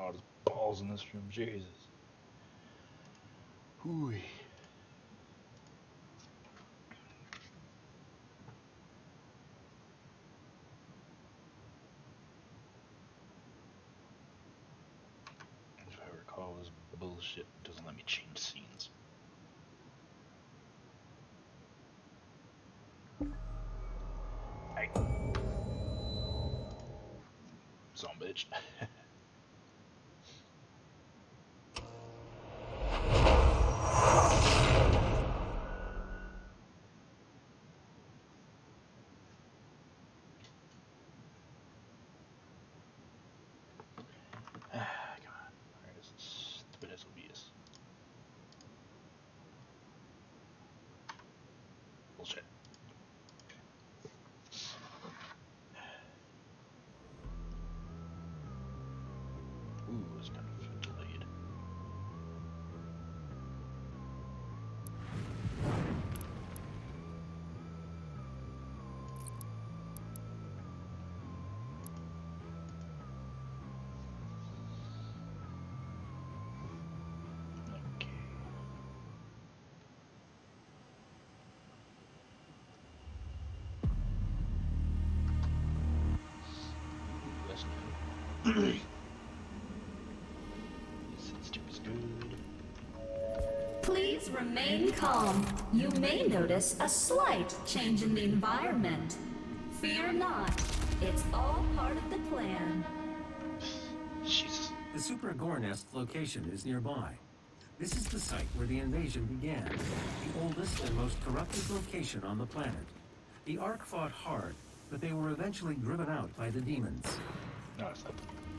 all this balls in this room. Jesus. Hooey. If I recall, this bullshit doesn't let me change scenes. Hey. Son bitch. Come on. Where is this stupid SOBs? Bullshit. Ooh, it's kind of delayed. Okay. Ooh, that's new. Is good. Please remain calm. You may notice a slight change in the environment. Fear not. It's all part of the plan. Jesus. The Super Gore Nest location is nearby. This is the site where the invasion began, the oldest and most corrupted location on the planet. The Ark fought hard, but they were eventually driven out by the demons. No, it's not.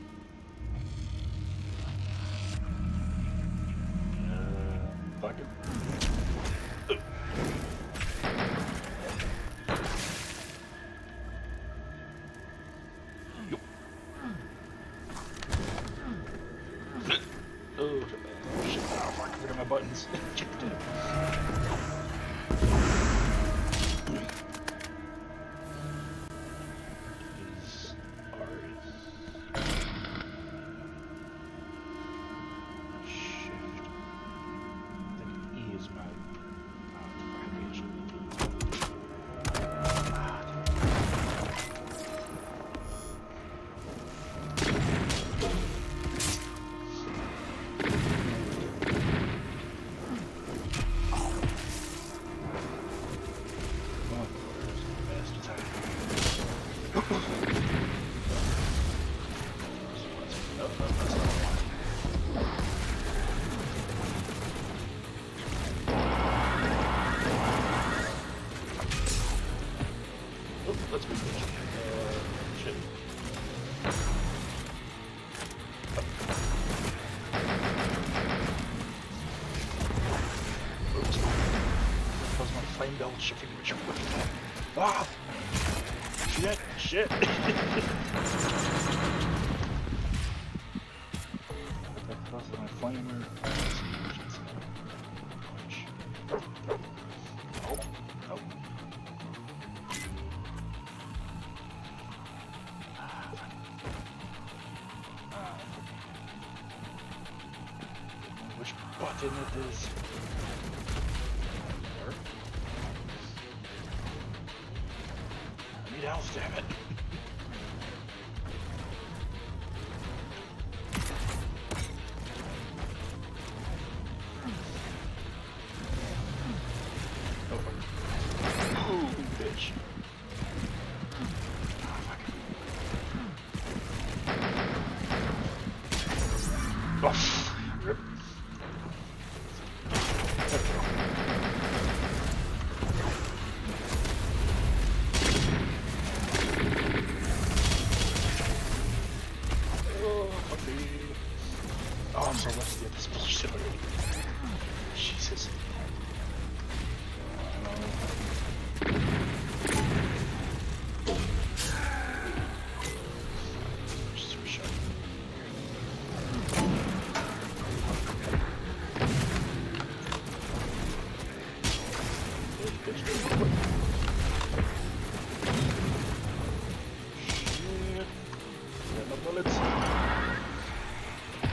Fuck it. Yup. Oh, shit. Oh, fuck. Get my buttons. Is R shift. I think E is my navigation. Let's move this. Shit. Oops. How's my flame belt shifting which way? Ah! Shit! Shit! That's my flamer. Oh, oh. Which button it is? There. I need health, damn it. Oh, bitch. Oh, rip. Oh, I'm so rusty at this bullshit already. Jesus. Super sharp. Shit. Got no bullets.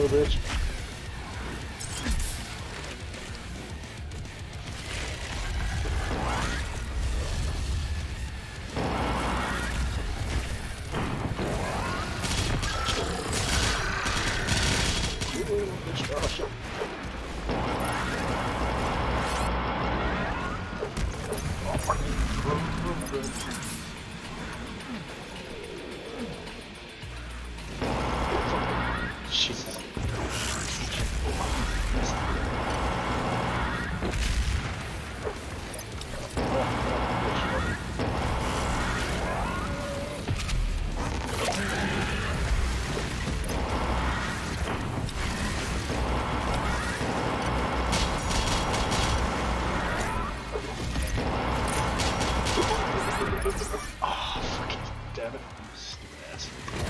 little bitch. Jesus. Oh, fucking damn it. Stupid ass.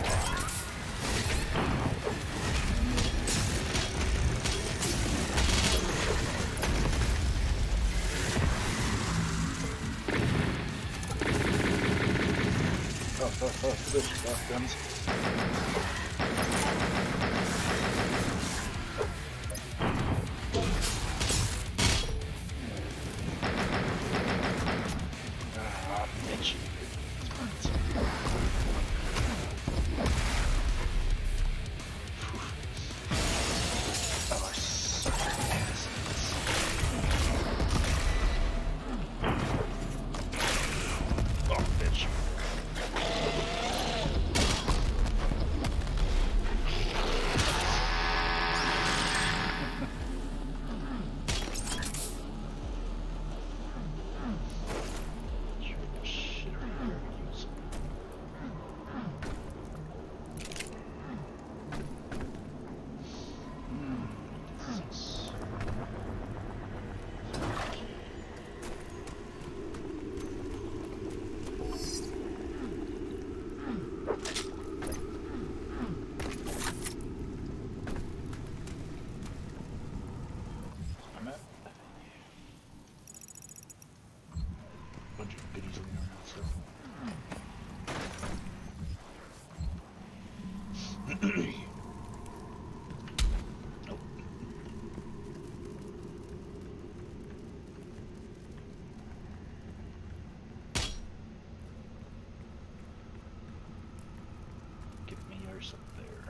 Bitch, guns. Ah, bitch. Oh, I suck ass. Oh, bitch. Shit, use. Six. I'm at bunch of goodies in there, so. Nope. Get me yours up there.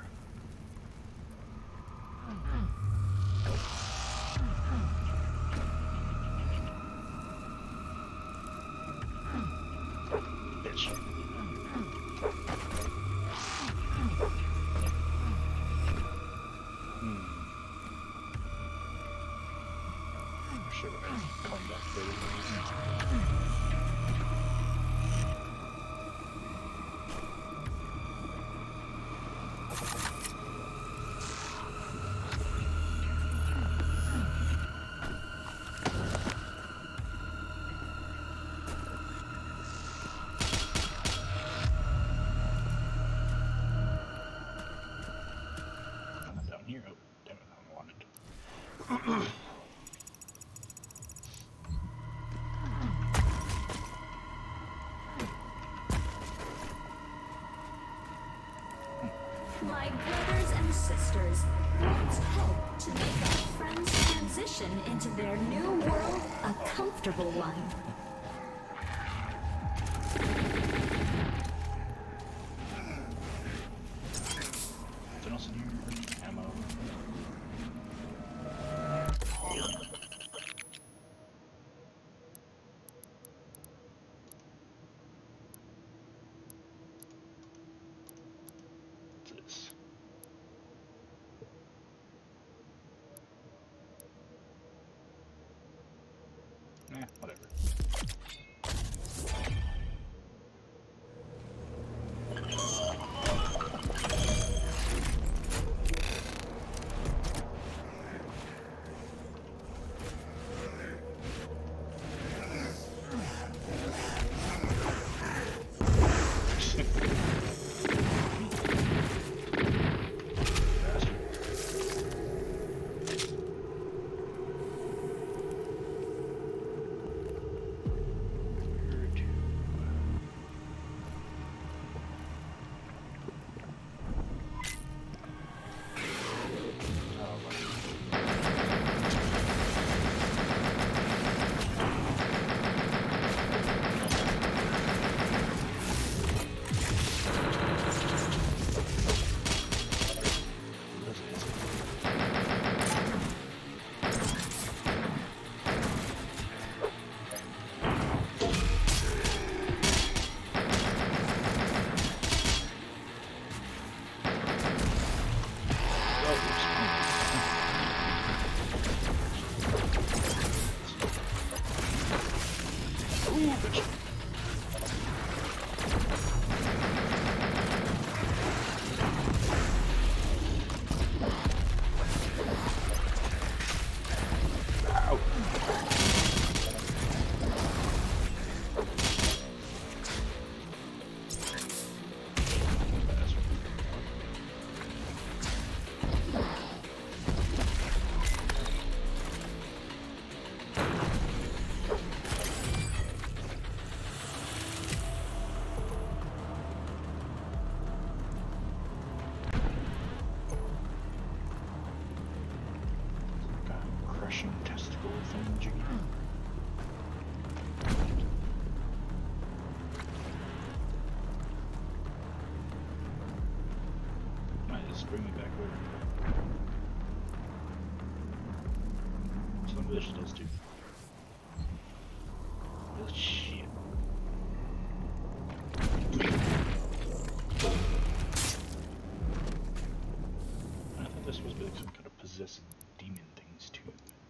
Bitch. Sure, we're gonna come back later. Down here. Oh, damn it, I don't want it. My brothers and sisters, let's help to make our friends' transition into their new world a comfortable one. Anything else in here? Ammo. What's this? Whatever. Might just bring me back over. Some of this does too. Oh shit. I thought this was like some kind of possessive demon things too.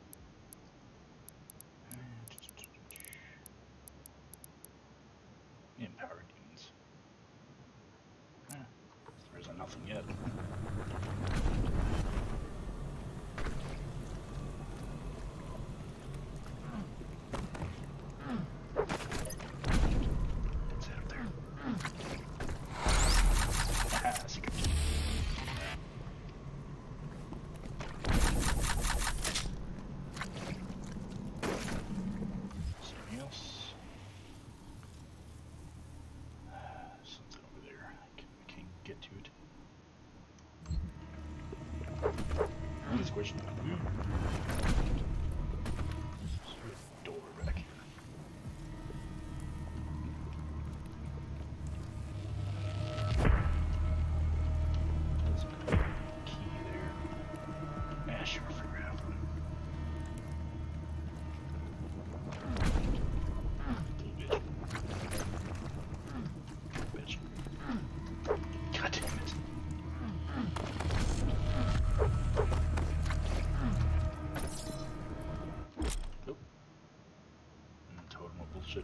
Empower demons. There's nothing yet. What's out there? Ah, secret. Something else. Something over there. I can't get to it. This question. Is there a door back here? There's a key there. Yeah, sure, figure it out. Bitch. God damn it. Nope. Total bullshit.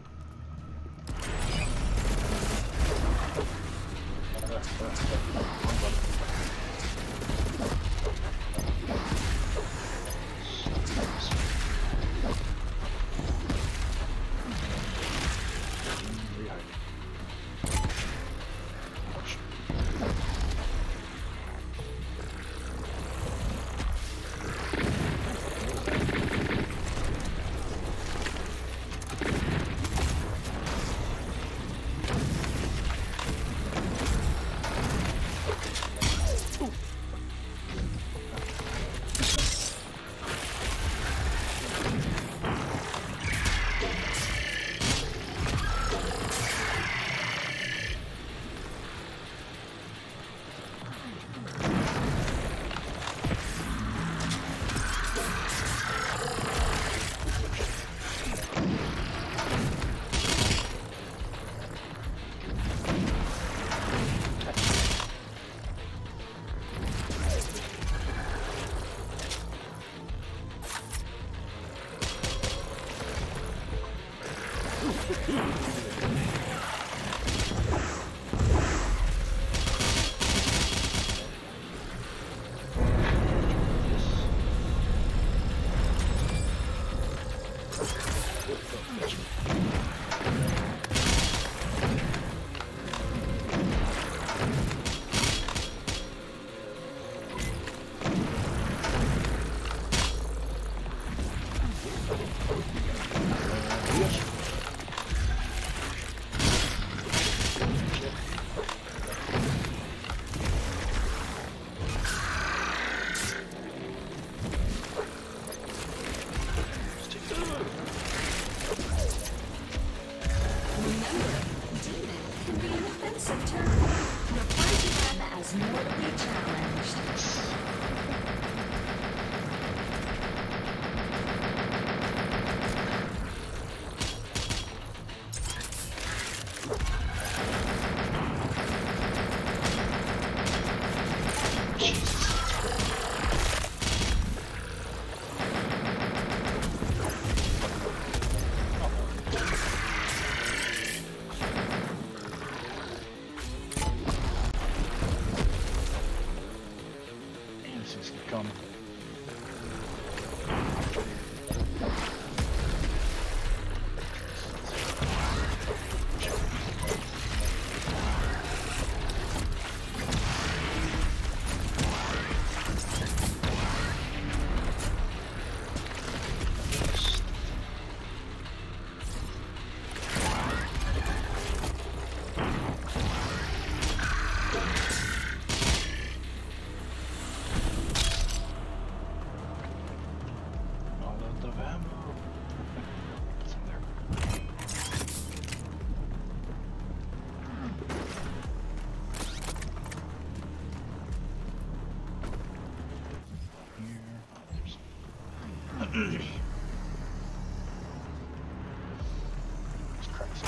Let's crack this up.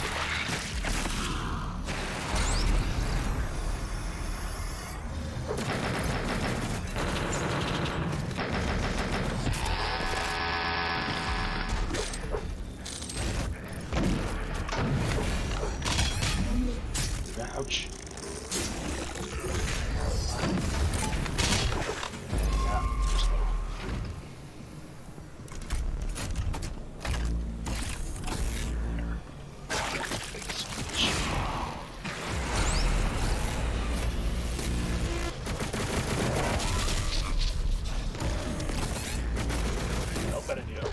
Ouch. Yeah, just slow. Big switch. No better deal.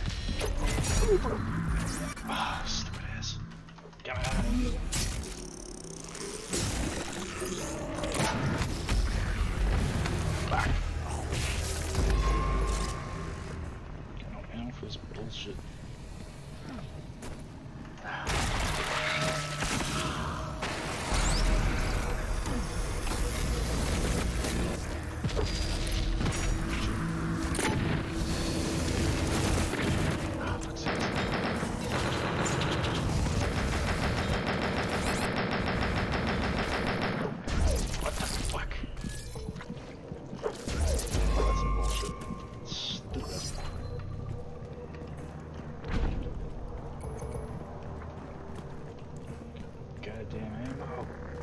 Ah, stupid ass. Get out of here. Back. Got no ammo for this bullshit. What the fuck? That's some bullshit. Stupid. Goddamn ammo.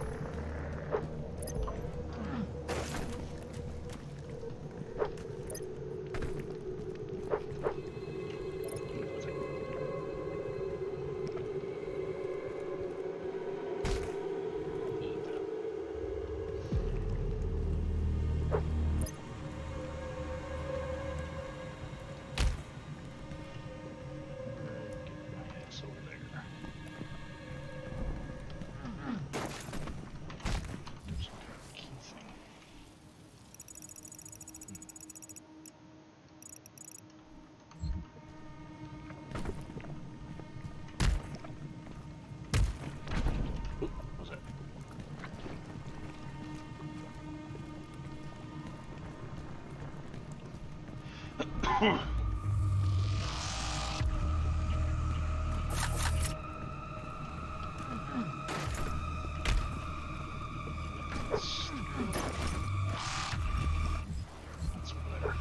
That's better.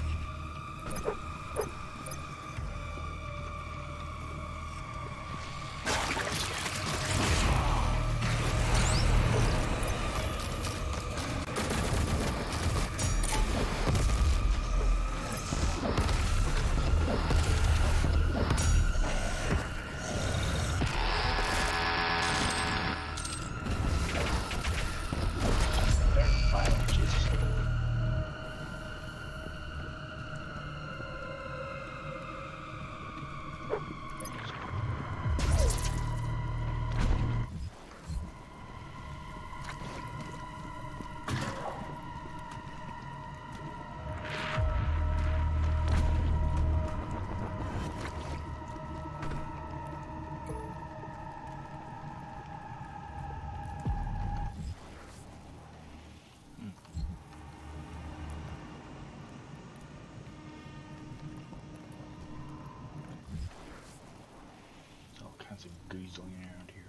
Kinds of goodies laying around here.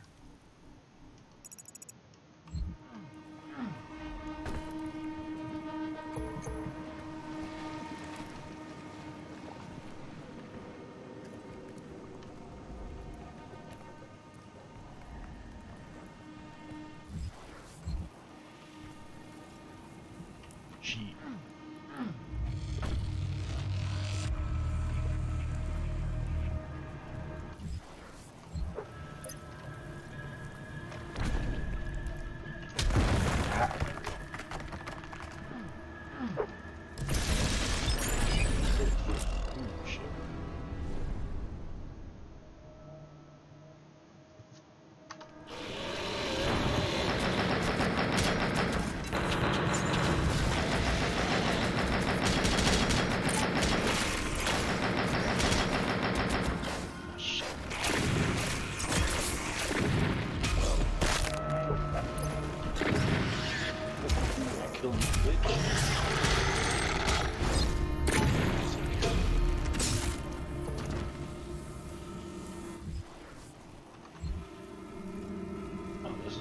Gee.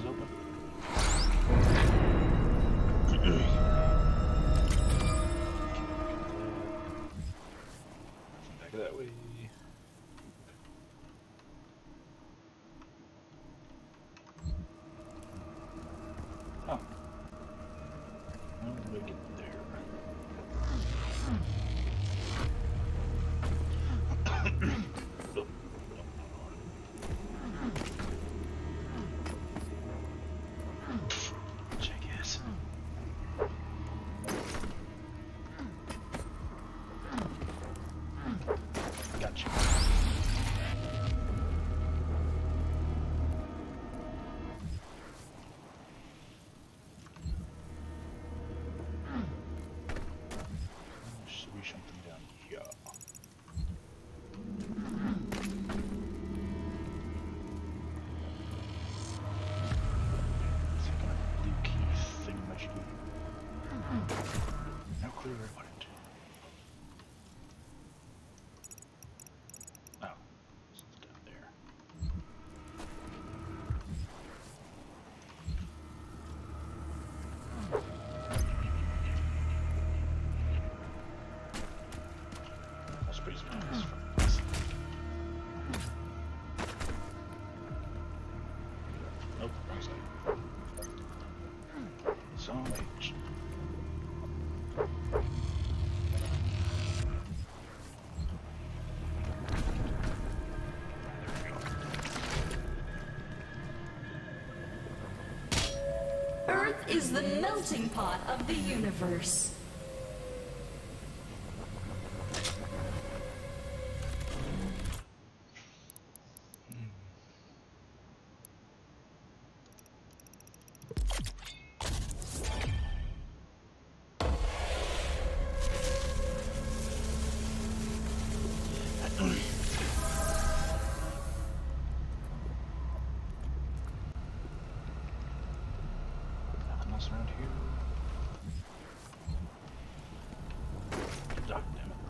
open. Back that way. Oh. How did I get there? Jackass. Gotcha. There should be something down here. Some kind of blue key thingamajiggy. No clue what it. Oh, it's down there. That's pretty nice from this. Nope, wrong side. Zone H. Earth is the melting pot of the universe. Nothing else around here. Ah, damn it.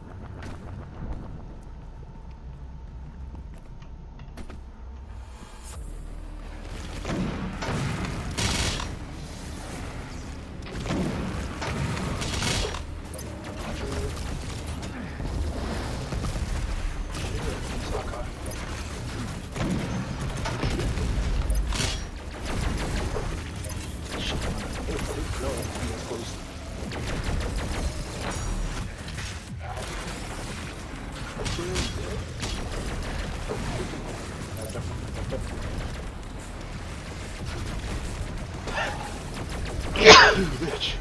Bitch.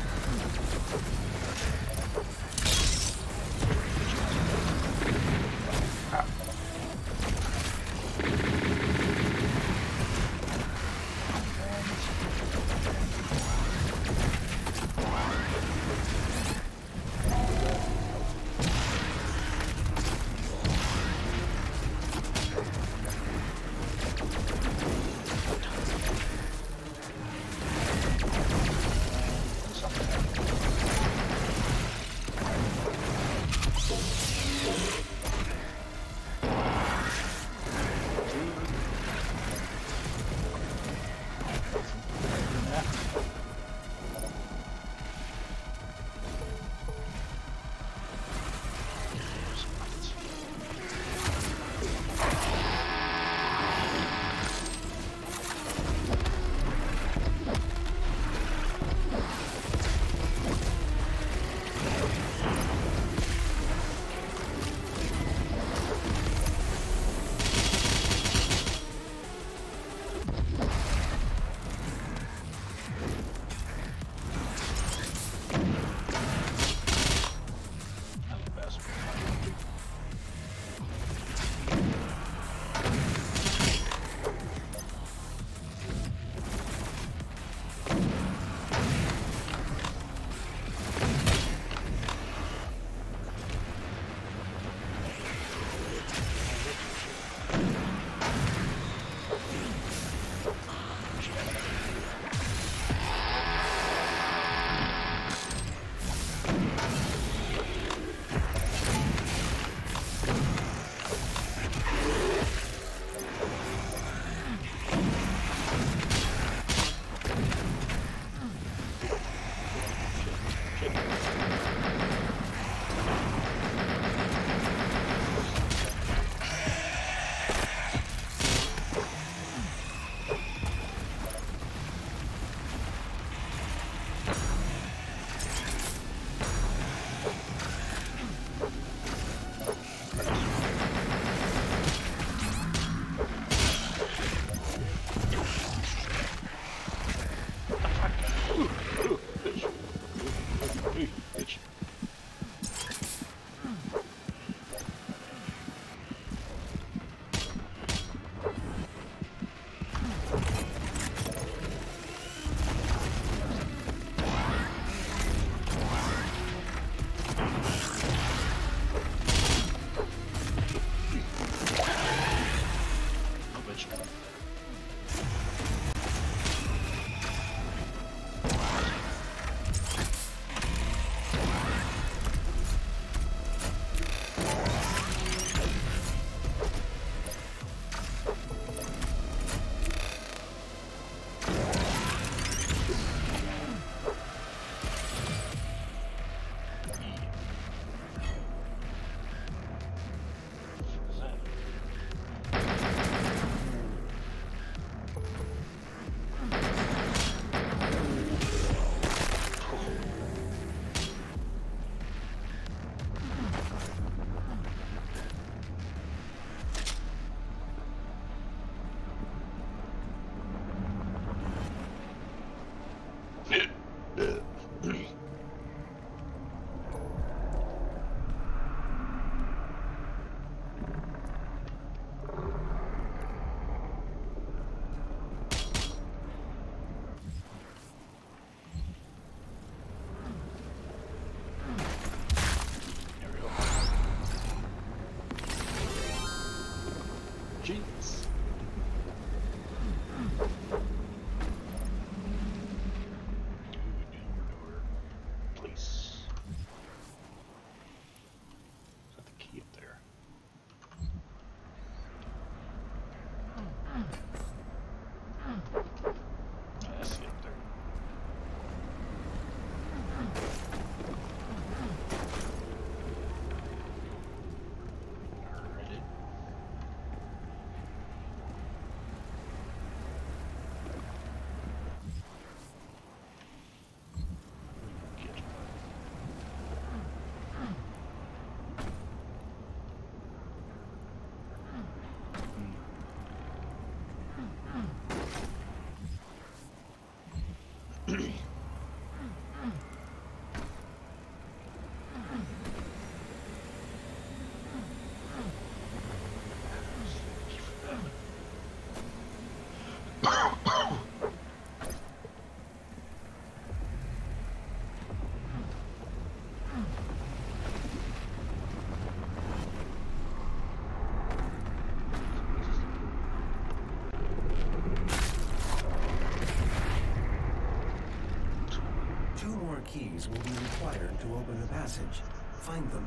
keys will be required to open the passage. Find them.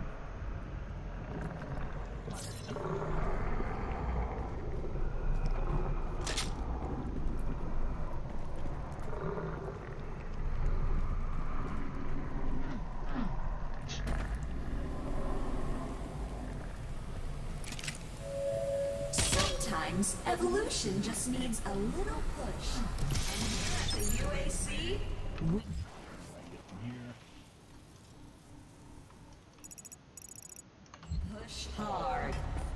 Sometimes evolution just needs a little push. And here at the UAC, we push hard.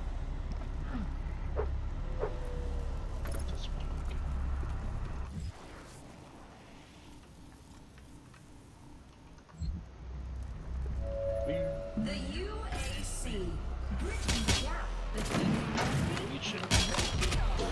The UAC, bridging the gap between humanity and the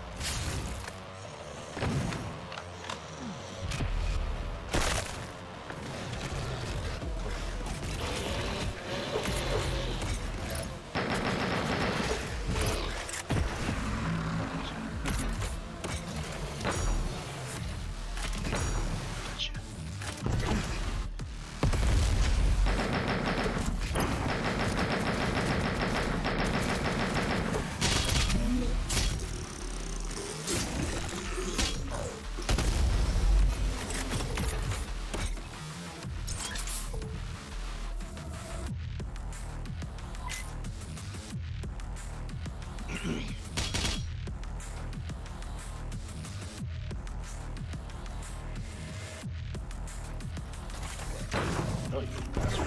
Oh, you bastard.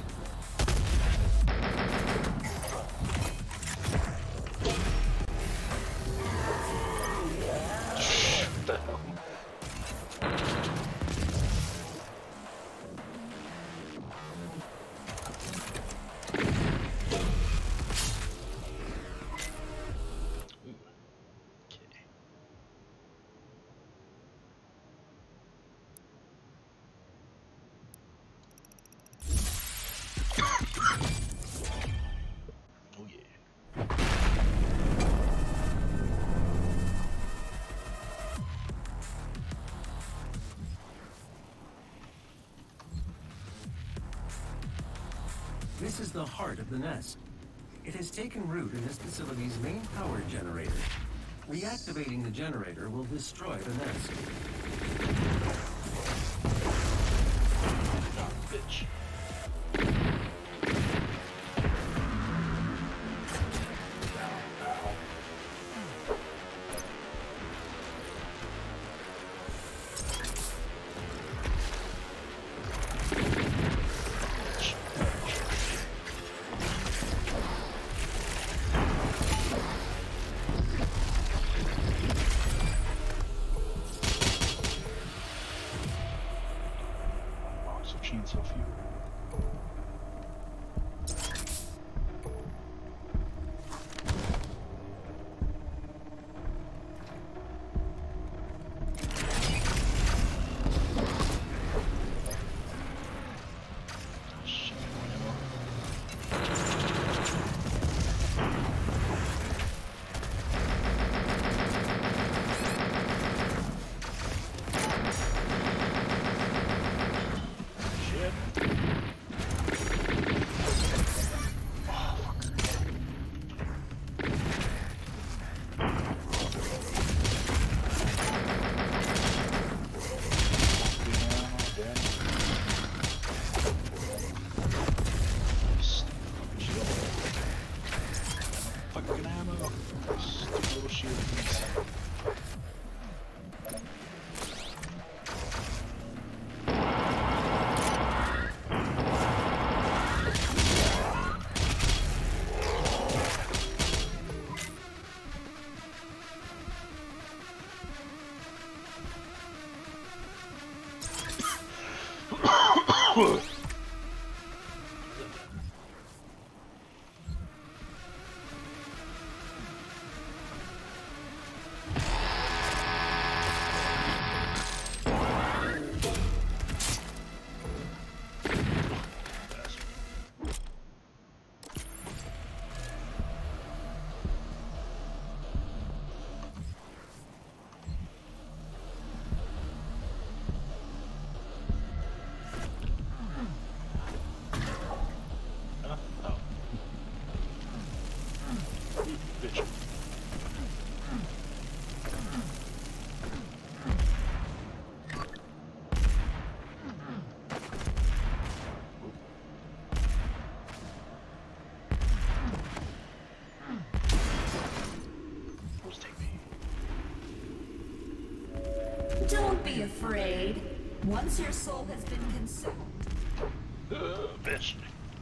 What the hell? This is the heart of the nest. It has taken root in this facility's main power generator. Reactivating the generator will destroy the nest. Oh, bitch. Chainsaw fuel. Fucking ammo. Stupid little shield piece. Don't be afraid. Once your soul has been consumed. Bitch.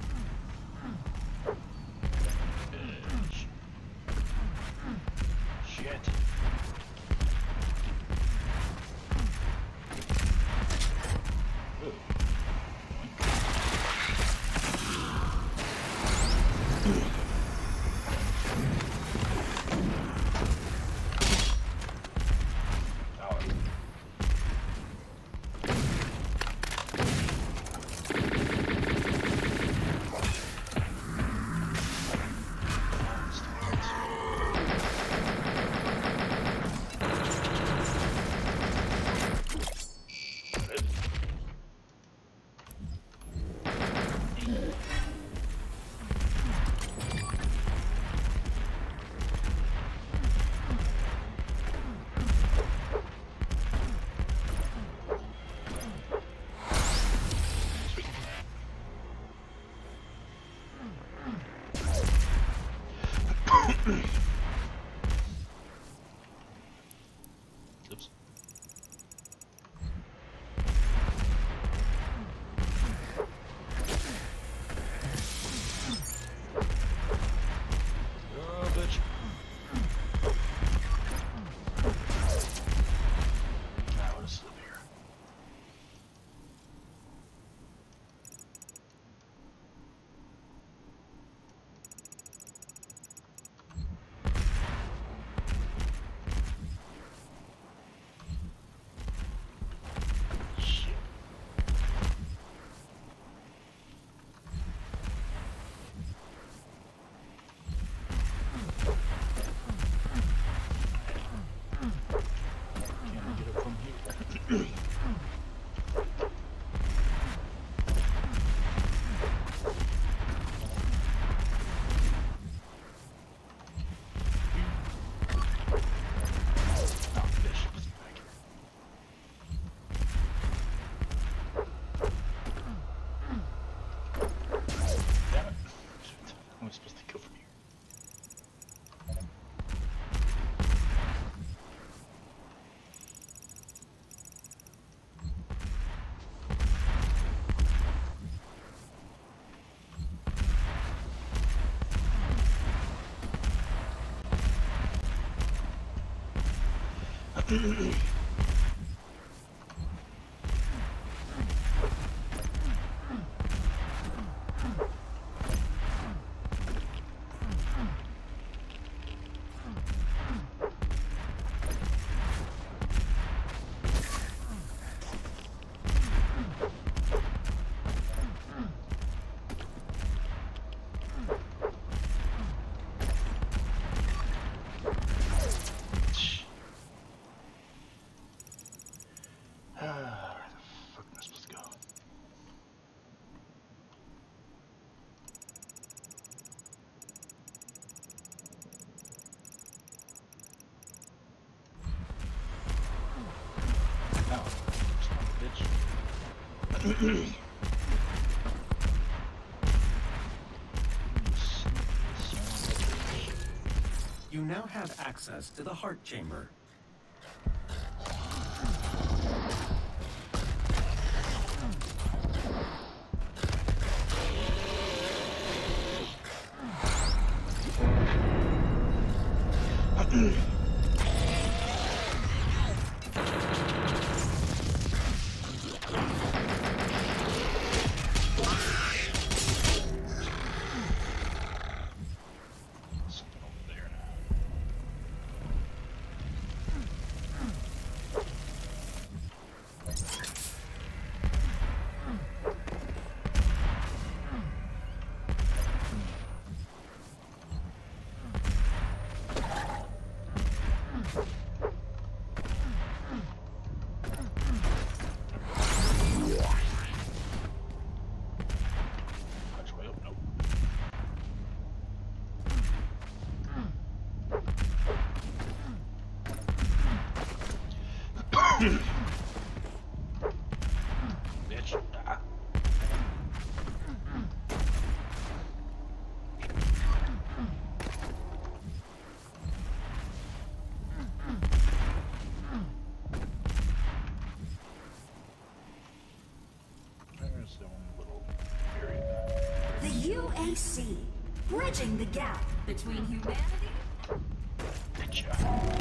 Shit. Oops. Oh, bitch. Now what is up here? Shit. Can I get up from here? Oh, bitch, put me back here. Damn it. Shit. How am I supposed to go from here? Where the fuck am I supposed to go? Oh, son of a bitch. You now have access to the heart chamber. Something over there. UAC, bridging the gap between humanity. Good job.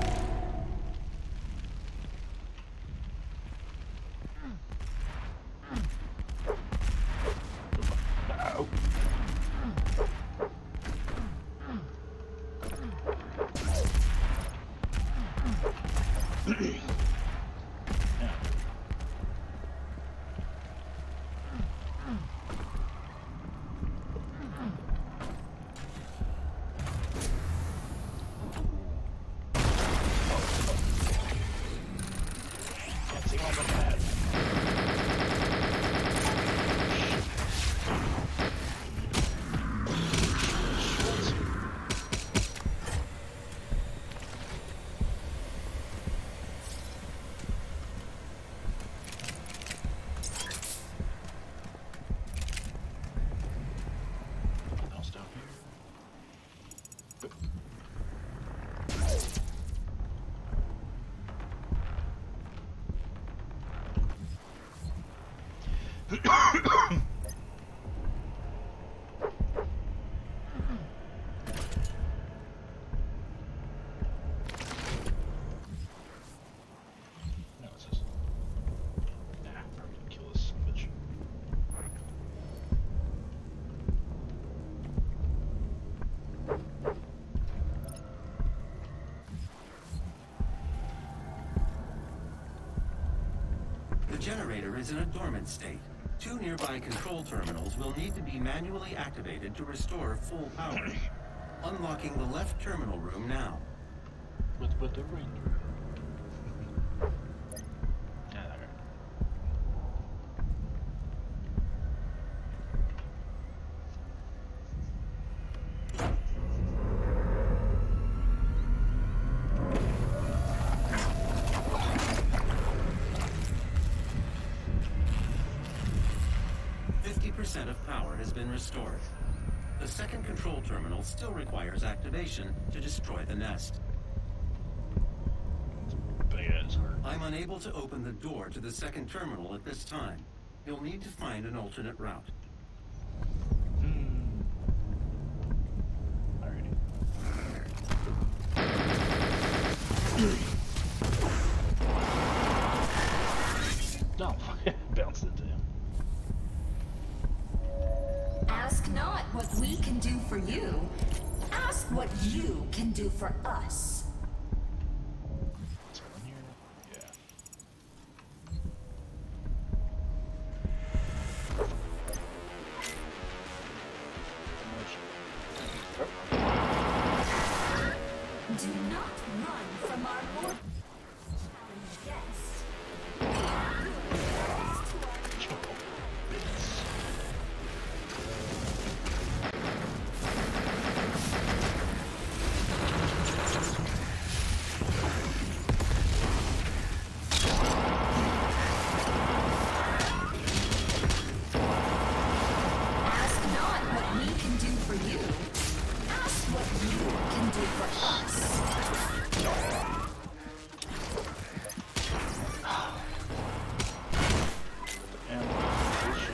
Ow. The generator is in a dormant state. 2 nearby control terminals will need to be manually activated to restore full power. Unlocking the left terminal room now. With the ring. Yeah, there. 50% of power has been restored. The second control terminal still requires activation to destroy the nest. I'm unable to open the door to the second terminal at this time. You'll need to find an alternate route. Alrighty. No, bounced into him. Ask not what we can do for you. Ask what you can do for us. Is there one here? Yeah. Do not run from our more challenged guest. We are yours to our Ask not what we can do for you. Ask what you can do for us. And bullshit.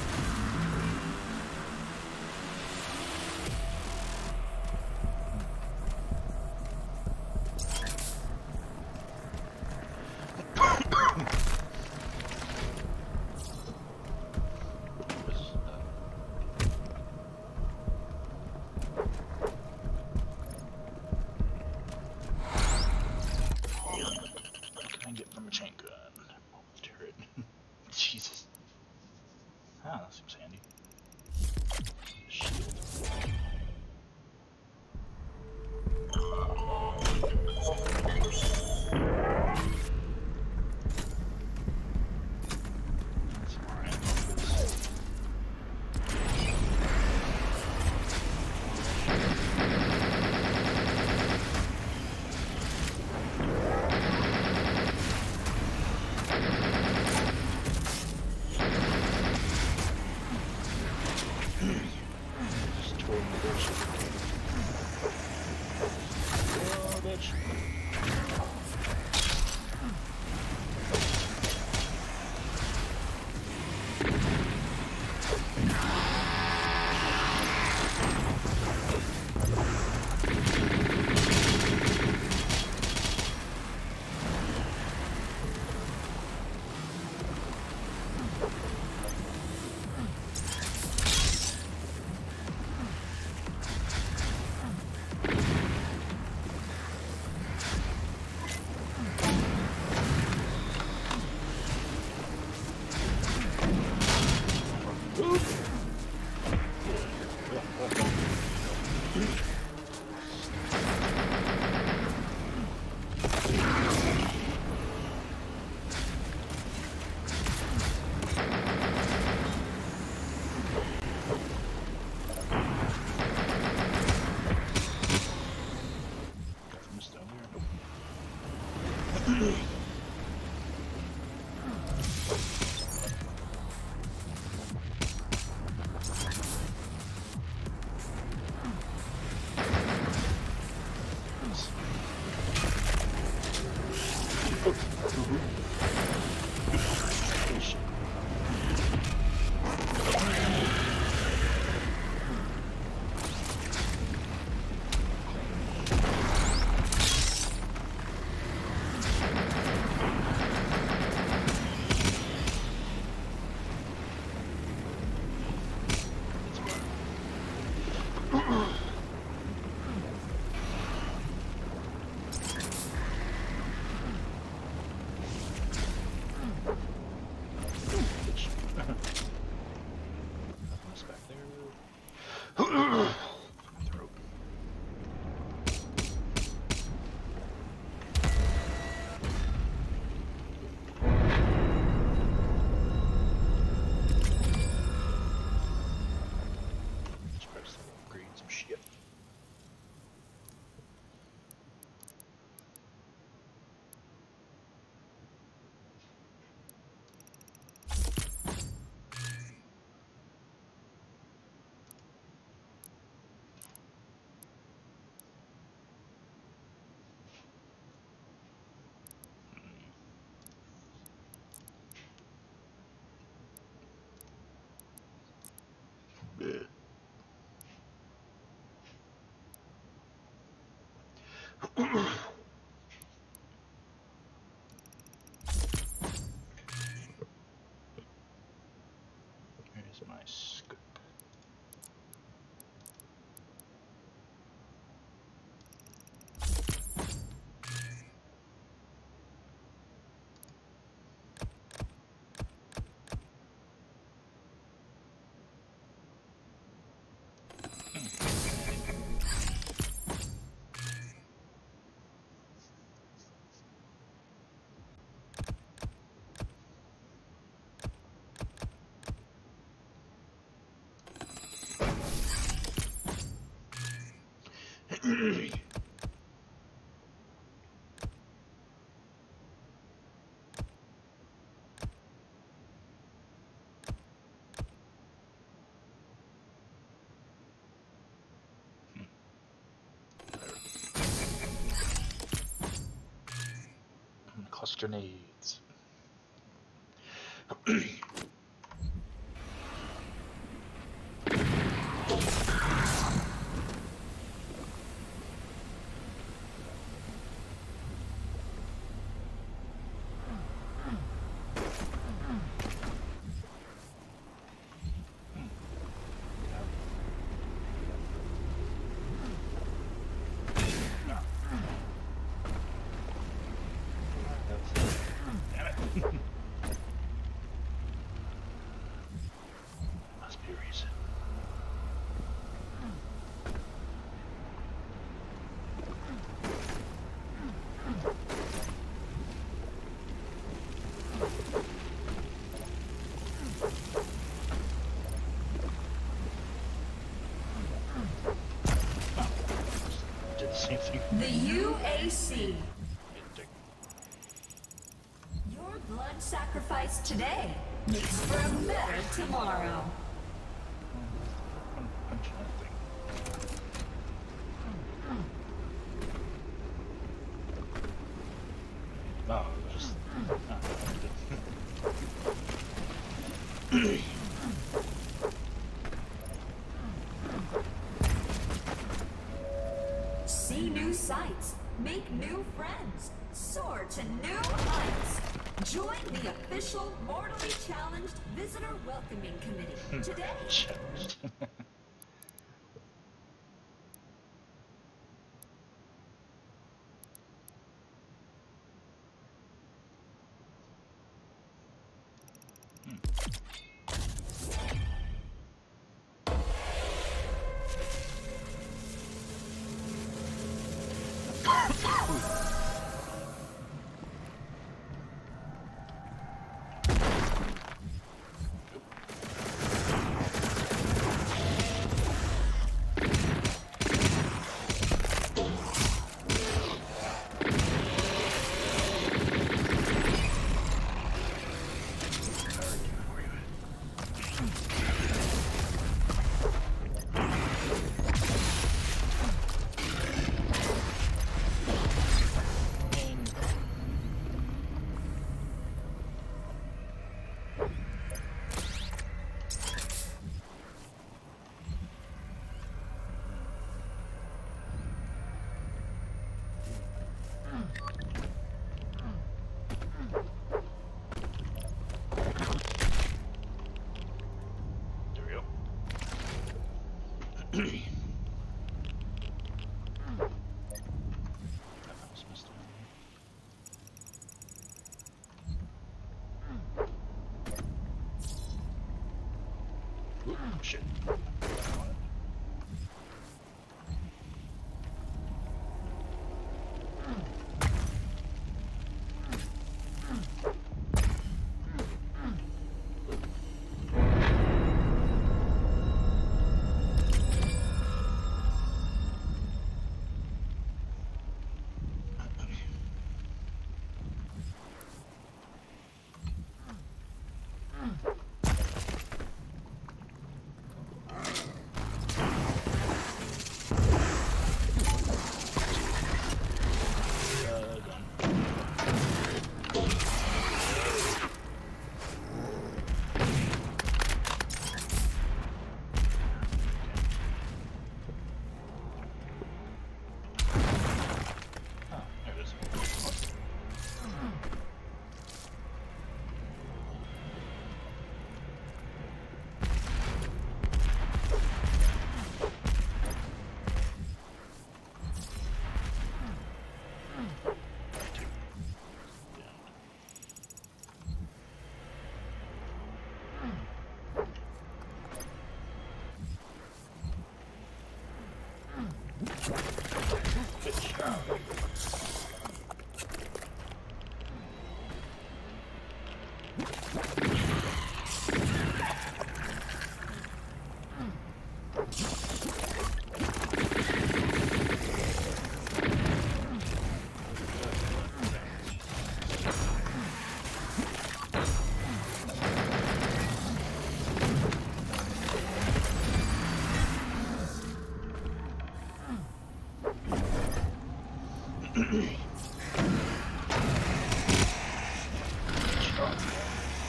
What can I get from a chain gun? Turret. Jesus. Ah, that seems handy. Shield. Some more ammo. Here's my scoop. Cluster nades. Must be a reason. Did the same thing. The UAC. Your blood sacrifice today makes for a better tomorrow. Punch that thing. No, it was just. See new sights, make new friends, soar to new heights. Join the official Mortally Challenged Visitor Welcoming Committee today. Challenged. Shit.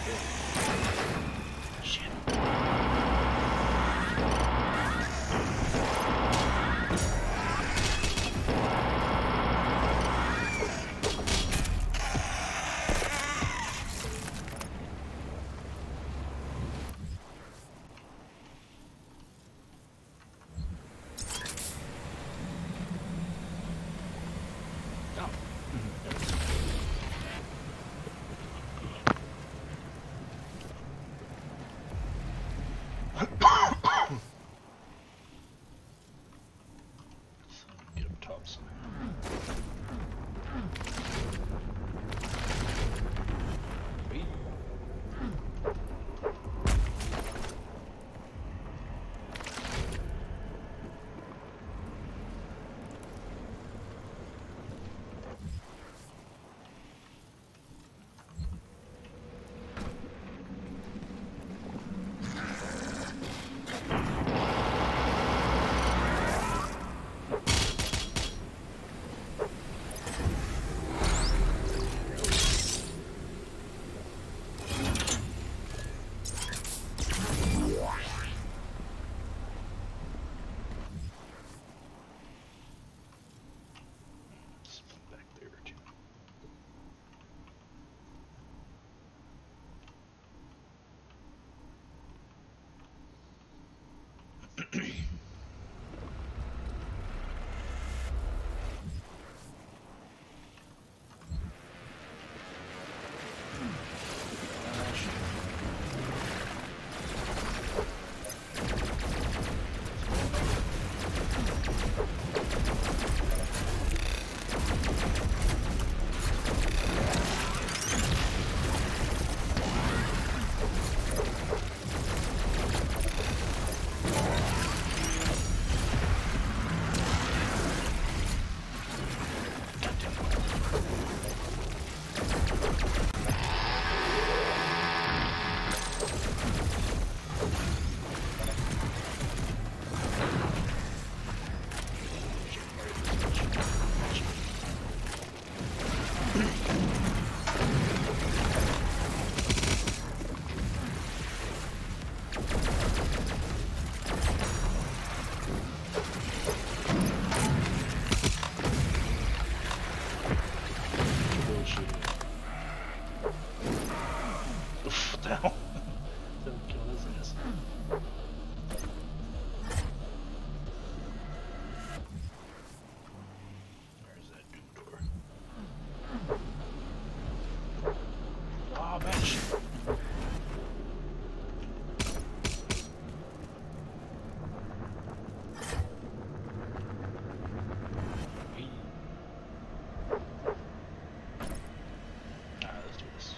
Shit. Oh. Get up top somehow. Wait. Back there too. What the hell? That would kill his ass. Where's that doom door? Oh, bench. Let's do this.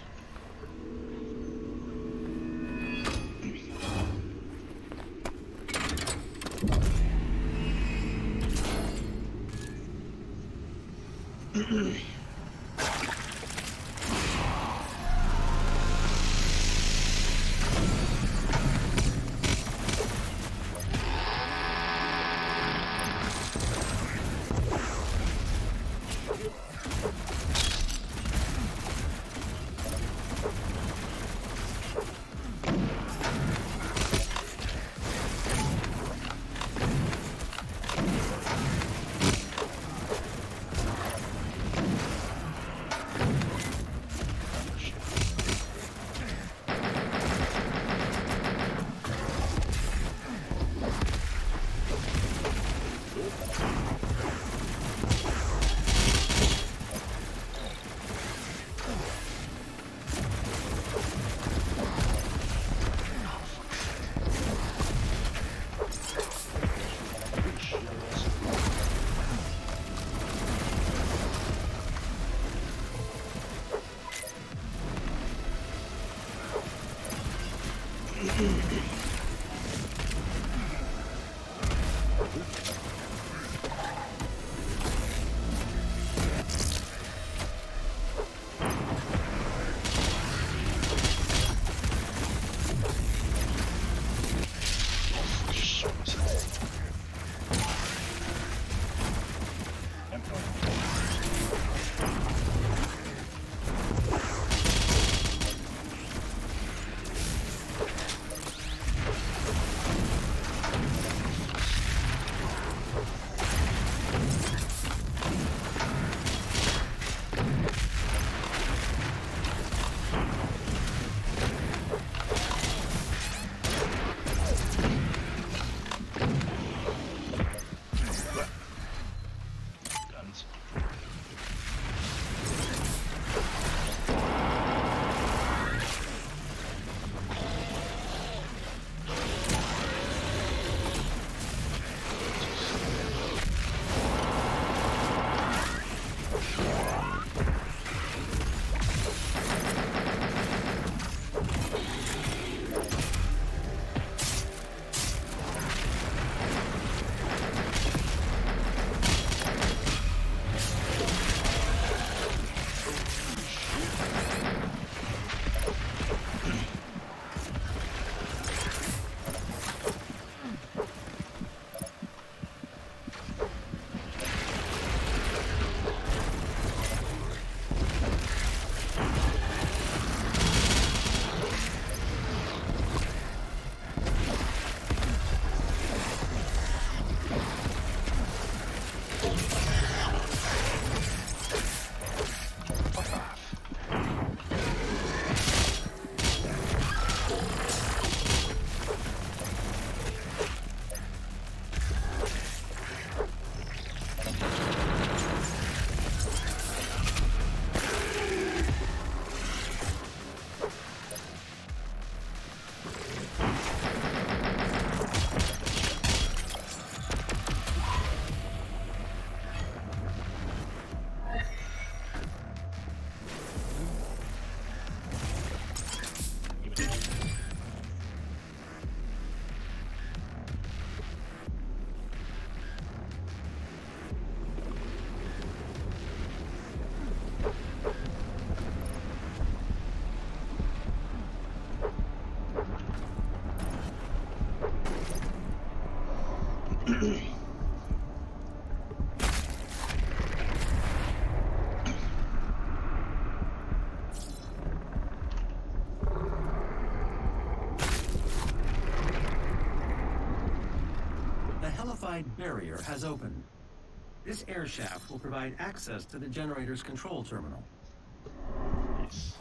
The hellified barrier has opened. This air shaft will provide access to the generator's control terminal. Nice.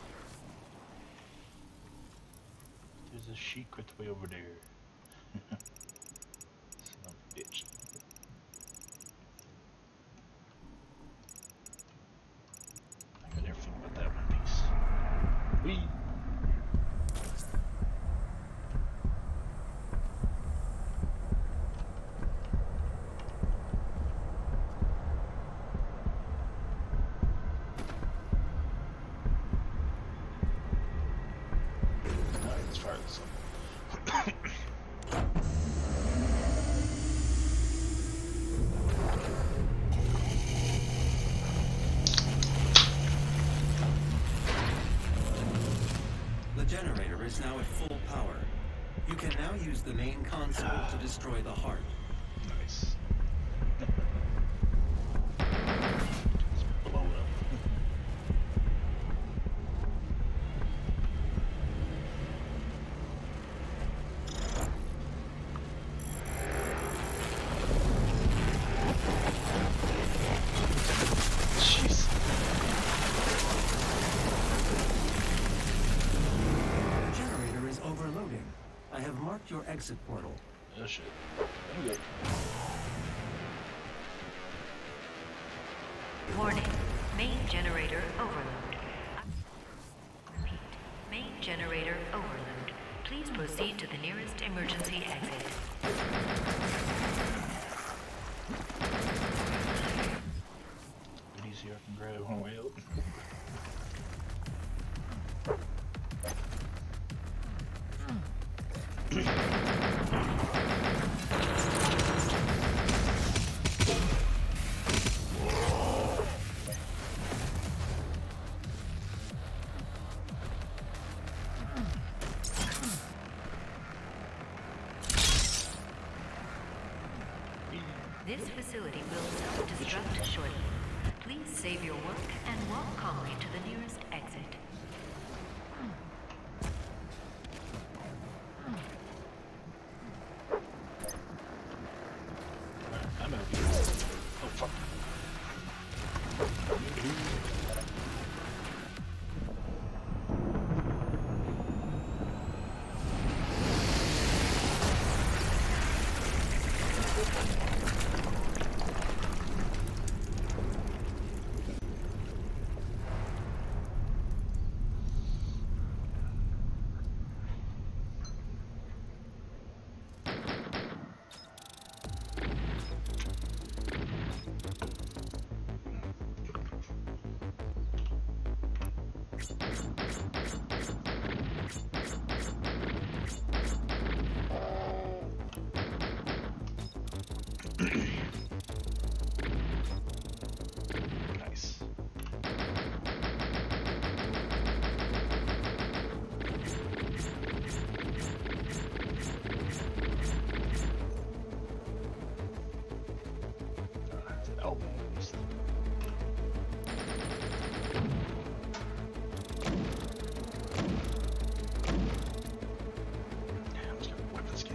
There's a secret way over there. Son of a bitch. I got everything but that one piece. Whee! Alright, let's fire this up. The generator is now at full power. You can now use the main console to destroy the heart. Nice. Just blow it up. Jeez. The generator is overloading. I have marked your exit portal. Oh shit. Okay. Warning. Main generator overload. Repeat. Main generator overload. Please proceed to the nearest emergency exit. Bit easier, I can grab on the way up. This facility will self-destruct shortly. Please save your work and walk calmly to the nearest exit. I'm out of here. Oh fuck. Nice. Almost. I'm just gonna whip this game.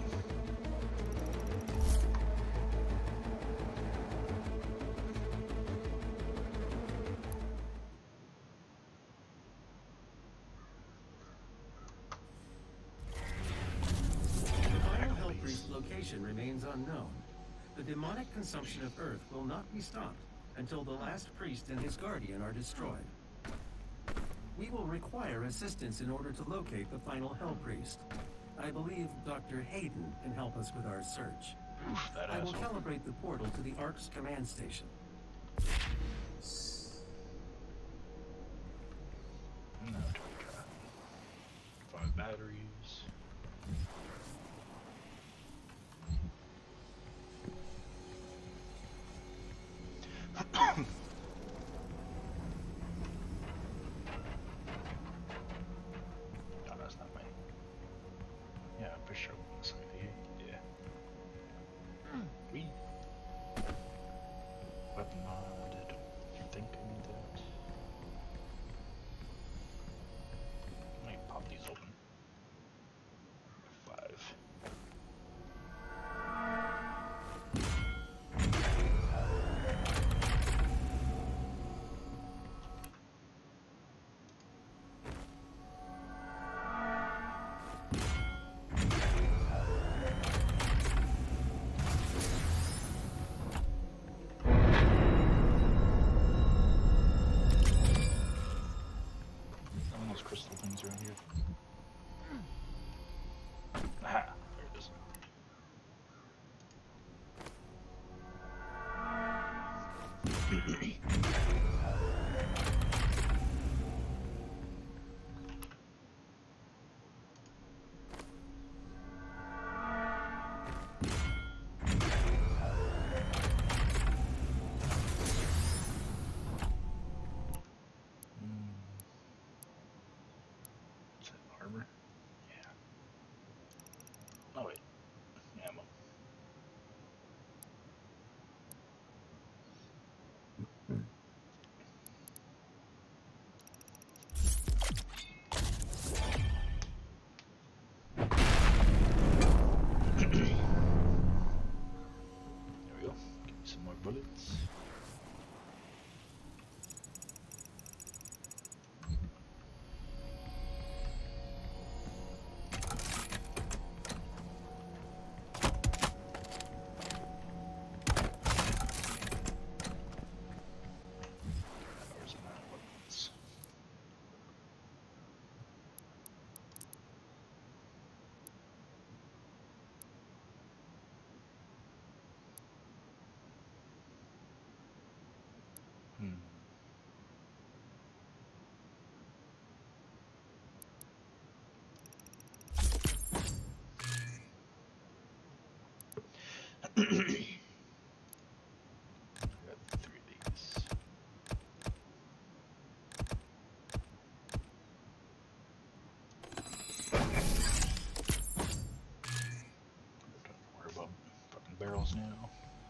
The final Hell Priest location remains unknown. The demonic consumption of Earth will not be stopped until the last priest and his guardian are destroyed. We will require assistance in order to locate the final Hell Priest. I believe Dr. Hayden can help us with our search. Oof, that I will asshole. calibrate the portal to the Ark's command station. Now what do we got? 5 batteries. No, that's not mine. Yeah, for sure. That's like the, yeah. Wee. Those crystal things around here. Aha, there it is. Is that armor? Yeah. Oh wait, ammo. There we go. Give me some more bullets. Where's my weapons? Hmm. I got 3 of these. Don't have to worry about fucking barrels now.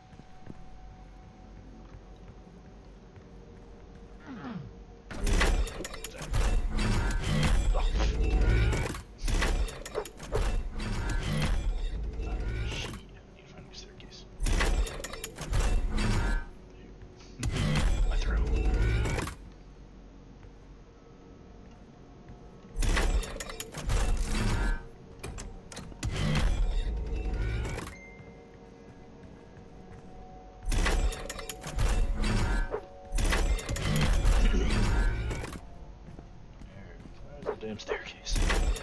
Damn staircase.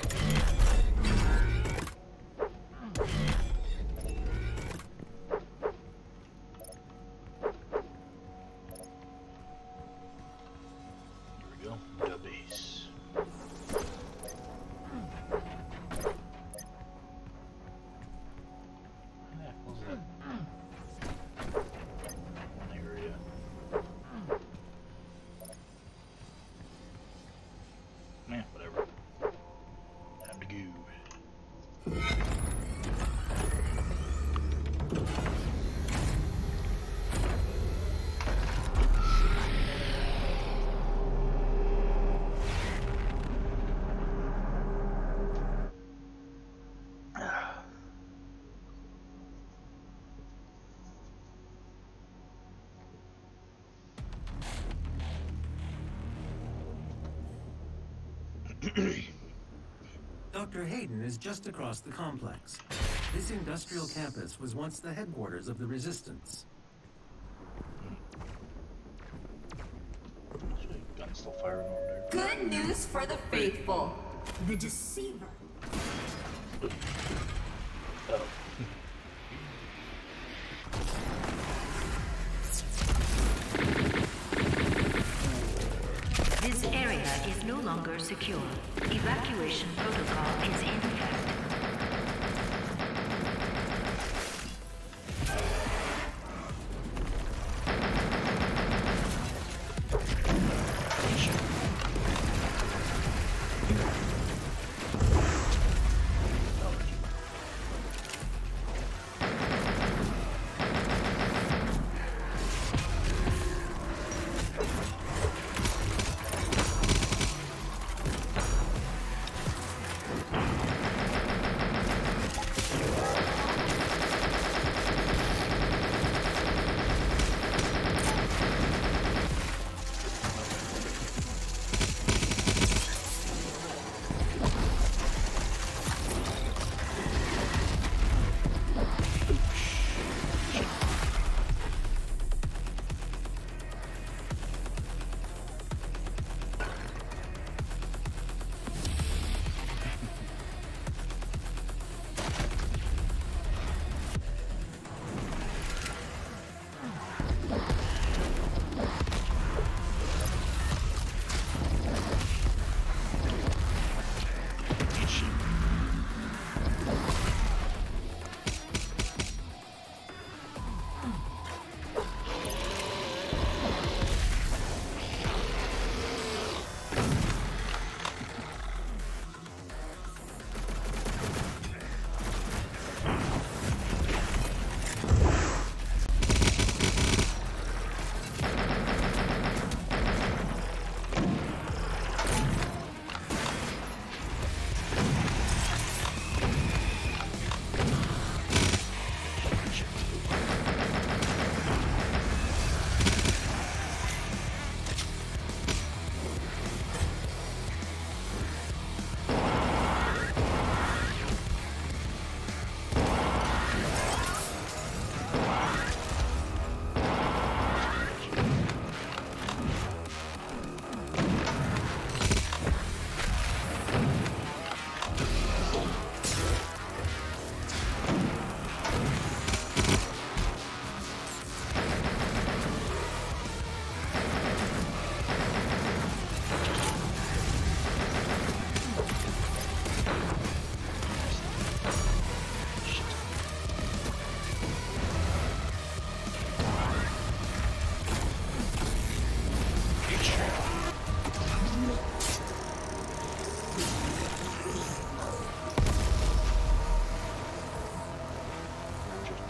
Here we go, the base. Yeah, what was that? One area. Man, whatever. Time to go. Dr. Hayden is just across the complex. This industrial campus was once the headquarters of the Resistance. Gun still firing over there. Good news for the faithful. The Deceiver. Oh. This area is no longer secure. Evacuation protocol is in effect.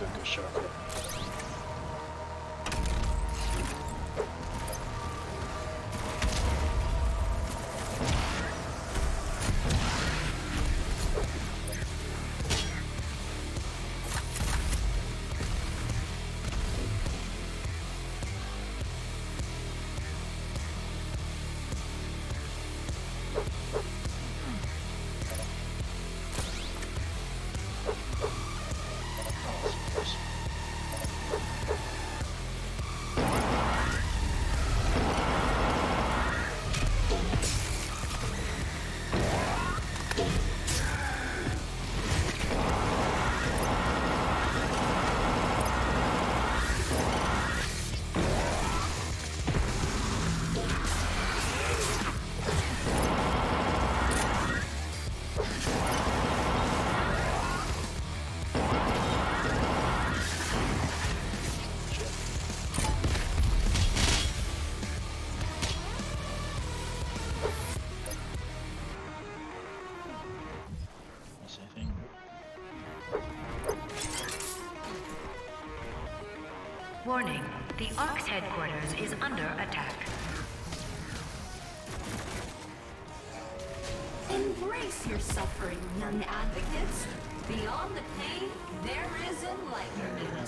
good shot there. Warning, the Ark's headquarters is under attack. Embrace your suffering, young advocates. Beyond the pain, there is enlightenment.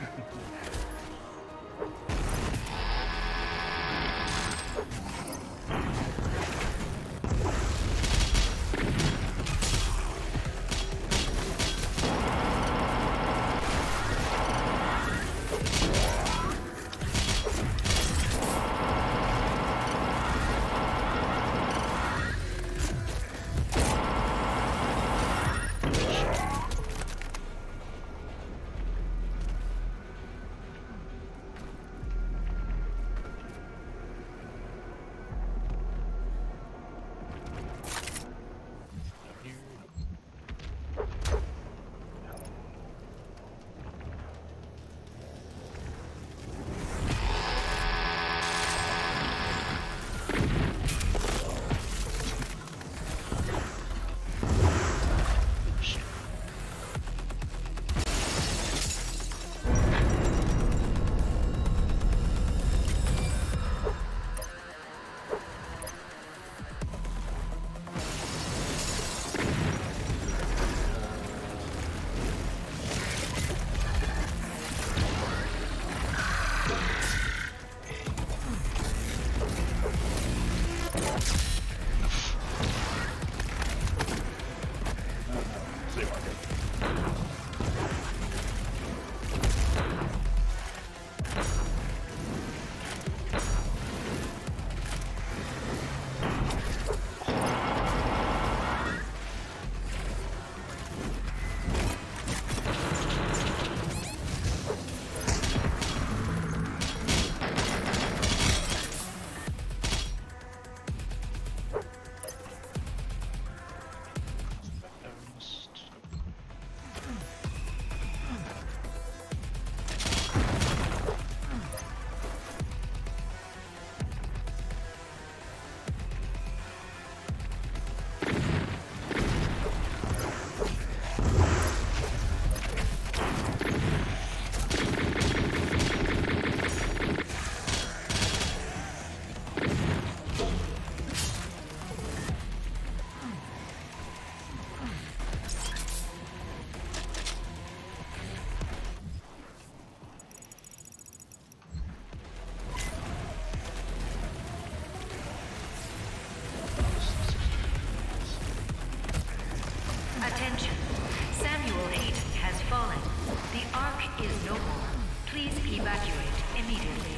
Attention. Samuel Hayden has fallen. The Ark is no more. Please evacuate immediately.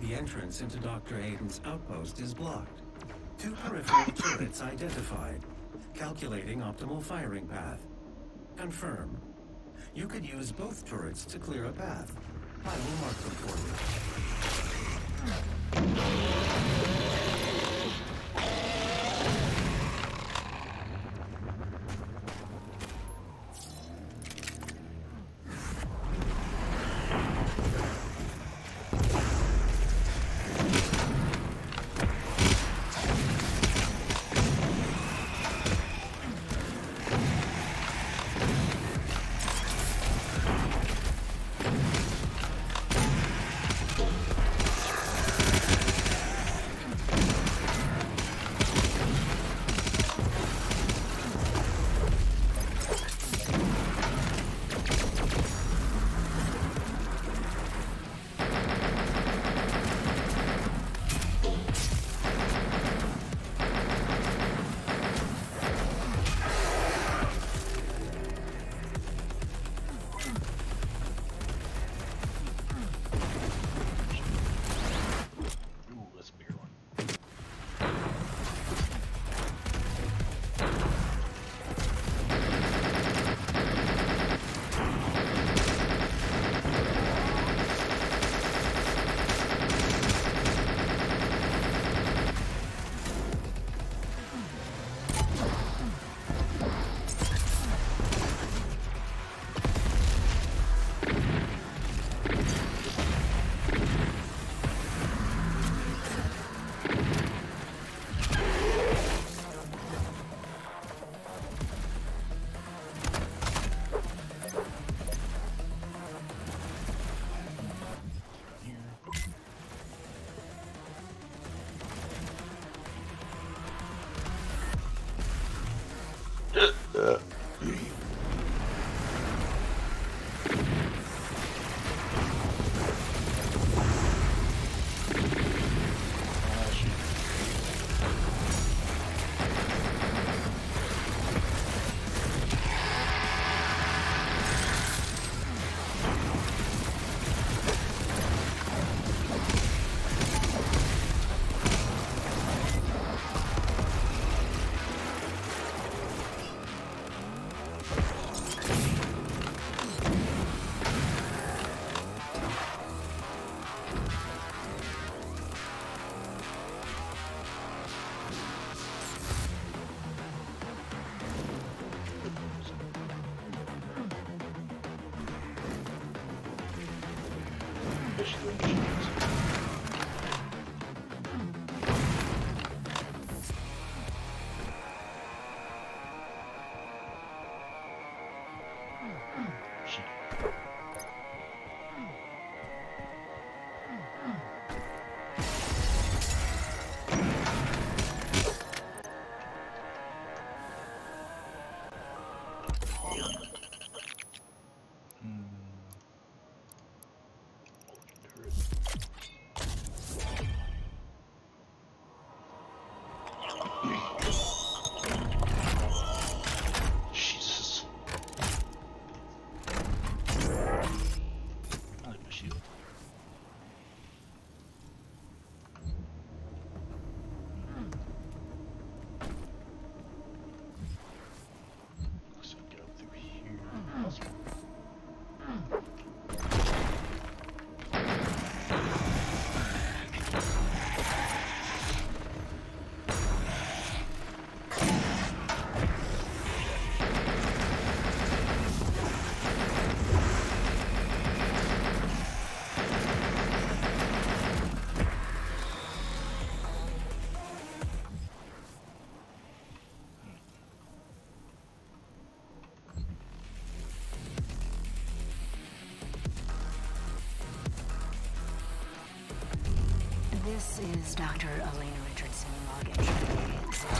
The entrance into Dr. Hayden's outpost is blocked. 2 peripheral turrets identified. Calculating optimal firing path. Confirm. You could use both turrets to clear a path. I will mark them for This is Dr. Elena Richardson, log entry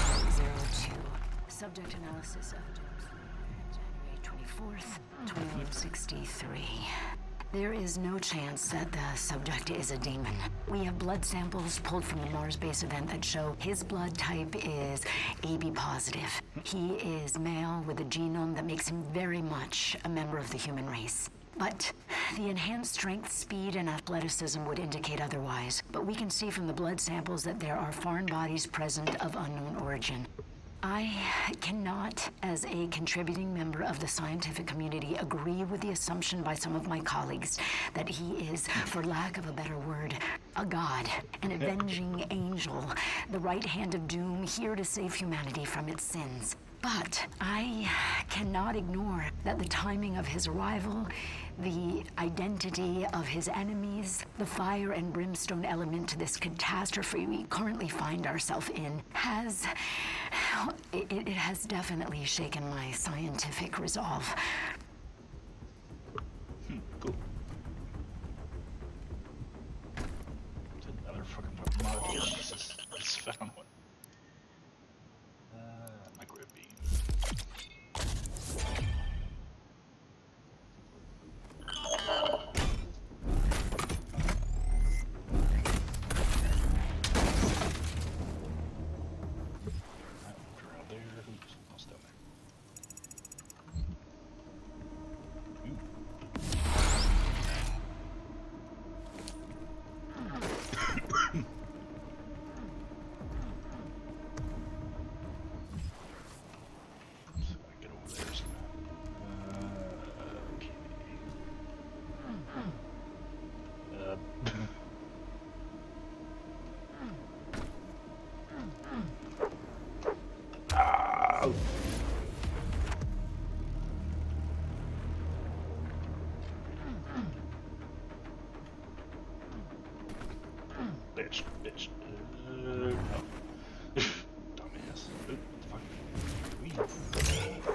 002. Subject analysis evidence. January 24th, 2163. There is no chance that the subject is a demon. We have blood samples pulled from the Mars base event that show his blood type is AB positive. He is male with a genome that makes him very much a member of the human race. But the enhanced strength, speed, and athleticism would indicate otherwise. But we can see from the blood samples that there are foreign bodies present of unknown origin. I cannot, as a contributing member of the scientific community, agree with the assumption by some of my colleagues that he is, for lack of a better word, a god, an avenging angel, the right hand of doom, here to save humanity from its sins. But I cannot ignore that the timing of his arrival, the identity of his enemies, the fire and brimstone element to this catastrophe we currently find ourselves in has... It has definitely shaken my scientific resolve. Cool. It's another fucking model. Jesus, I just found one. Microwave beam. Bitch. No. Dumbass. What the fuck?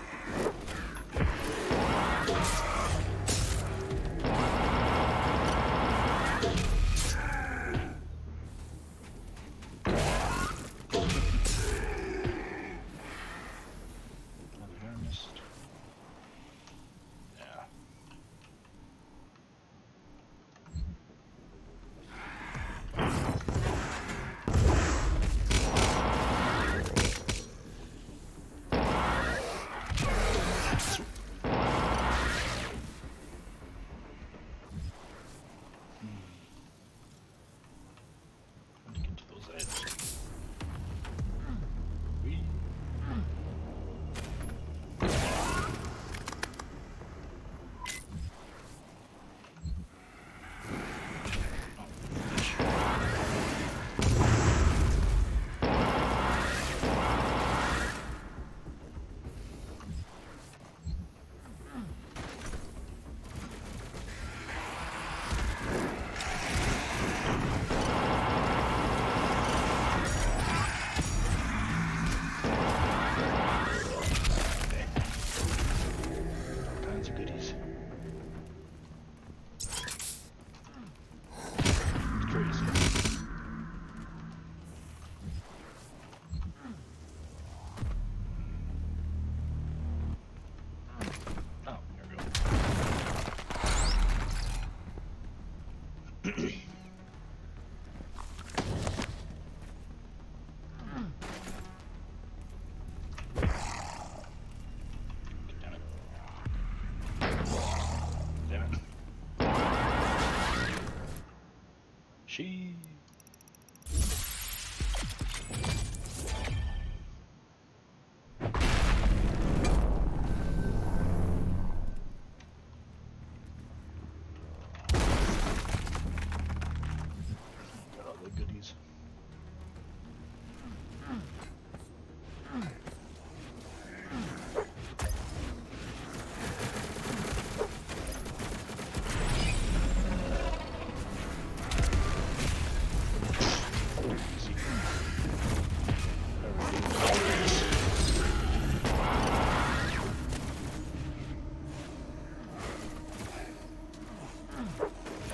She. Got all the goodies.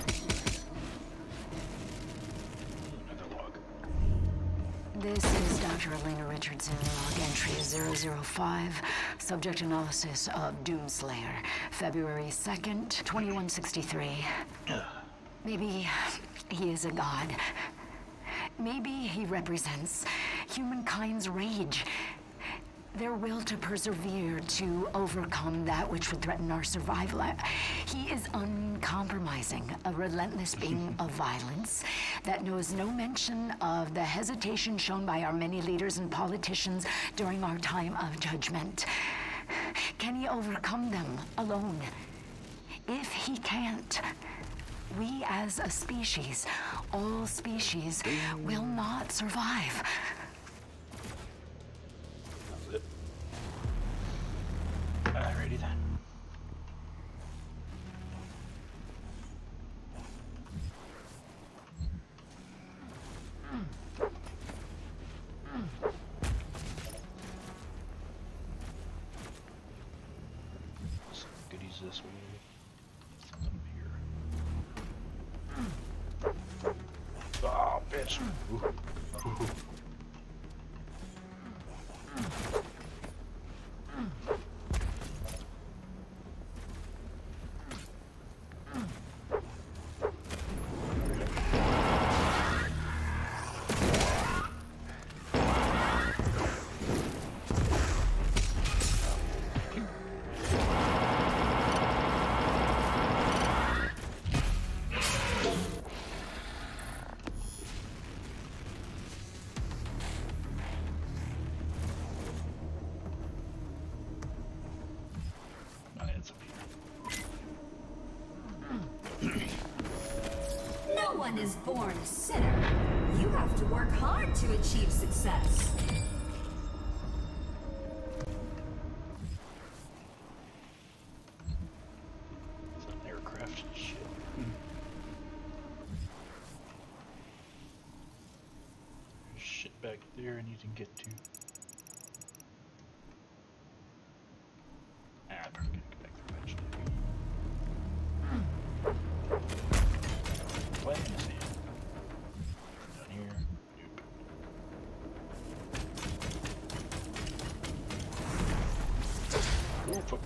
This is Dr. Elena Richardson, log entry 005, subject analysis of Doomslayer, February 2nd, 2163. Maybe he is a god. Maybe he represents humankind's rage, their will to persevere, to overcome that which would threaten our survival. He is uncompromising, a relentless being of violence that knows no mention of the hesitation shown by our many leaders and politicians during our time of judgment. Can he overcome them alone? If he can't, we as a species, all species, will not survive. That's it. Alrighty then. Some goodies this way. Something up here. Oh, bitch. Ooh. Ooh. No one is born a sinner. You have to work hard to achieve success. It's an aircraft. Shit. There's shit back there I need to get to. I'm probably gonna get back there eventually. Playing in the sand. Down here. Nope. Oh, fuck.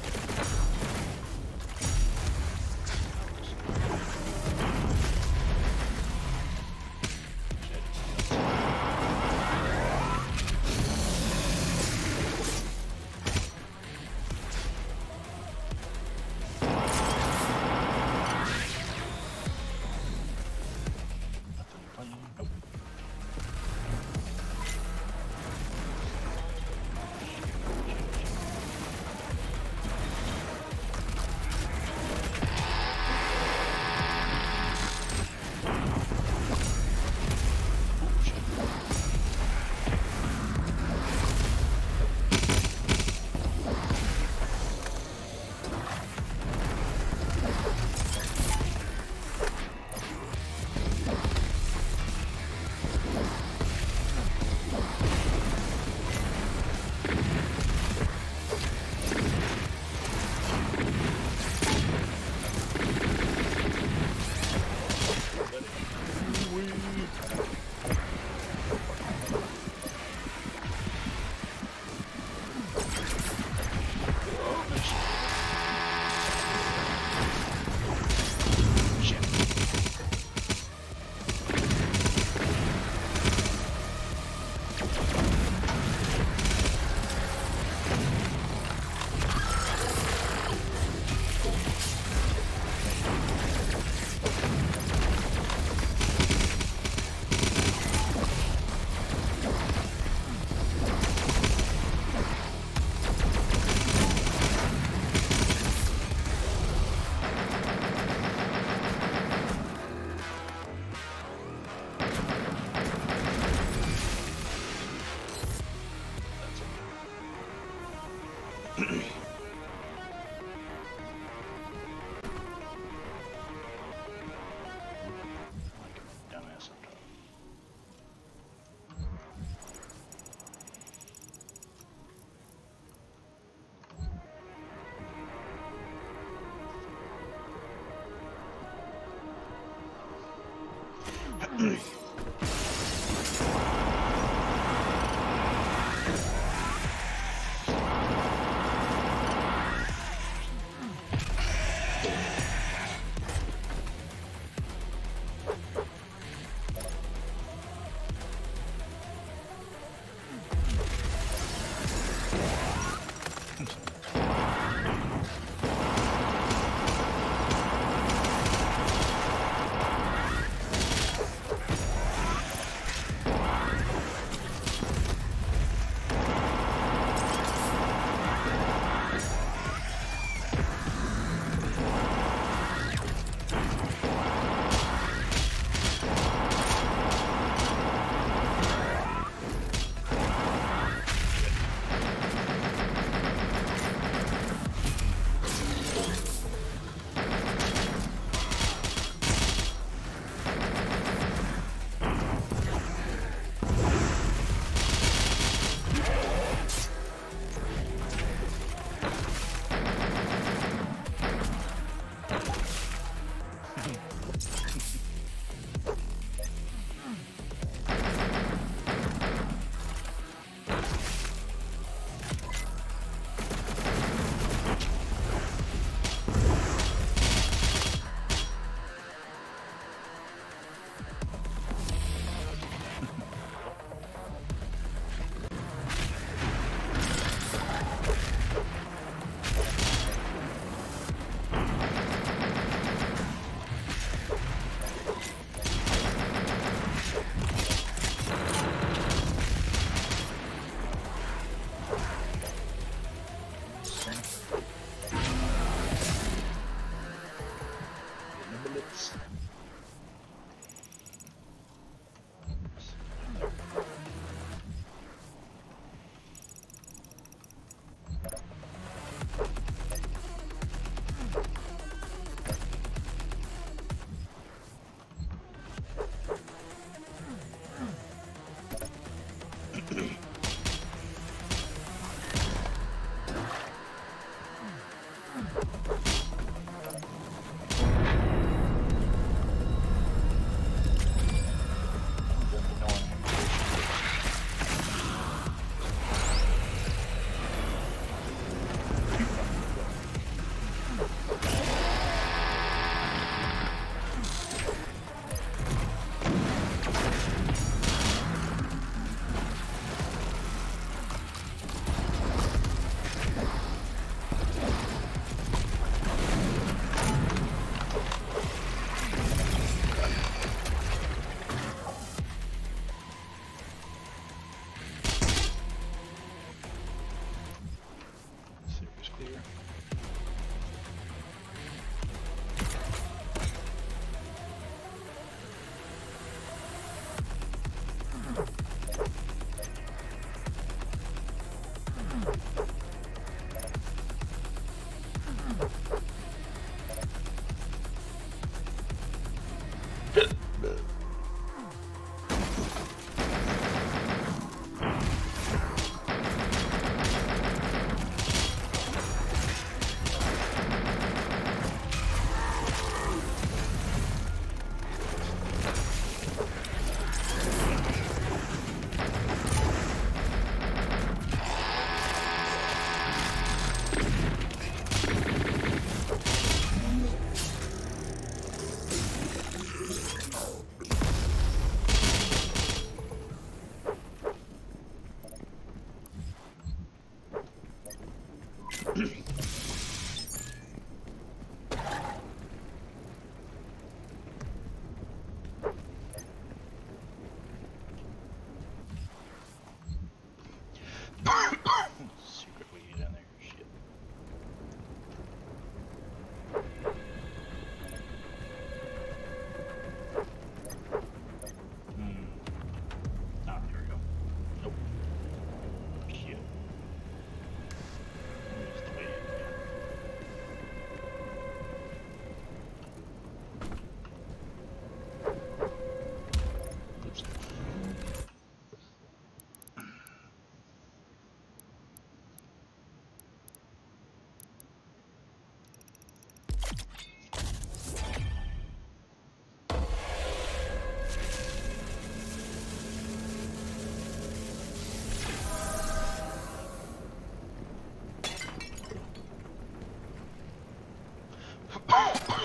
Dumbass up top.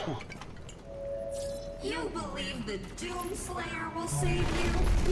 You believe the Doomslayer will save you?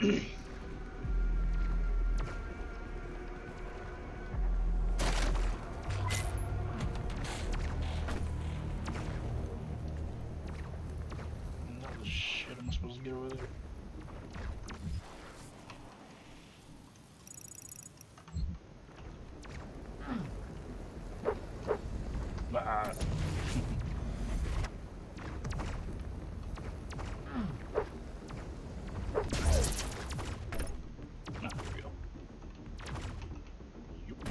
the shit am I supposed to get over there? Ah. There we go. Yup.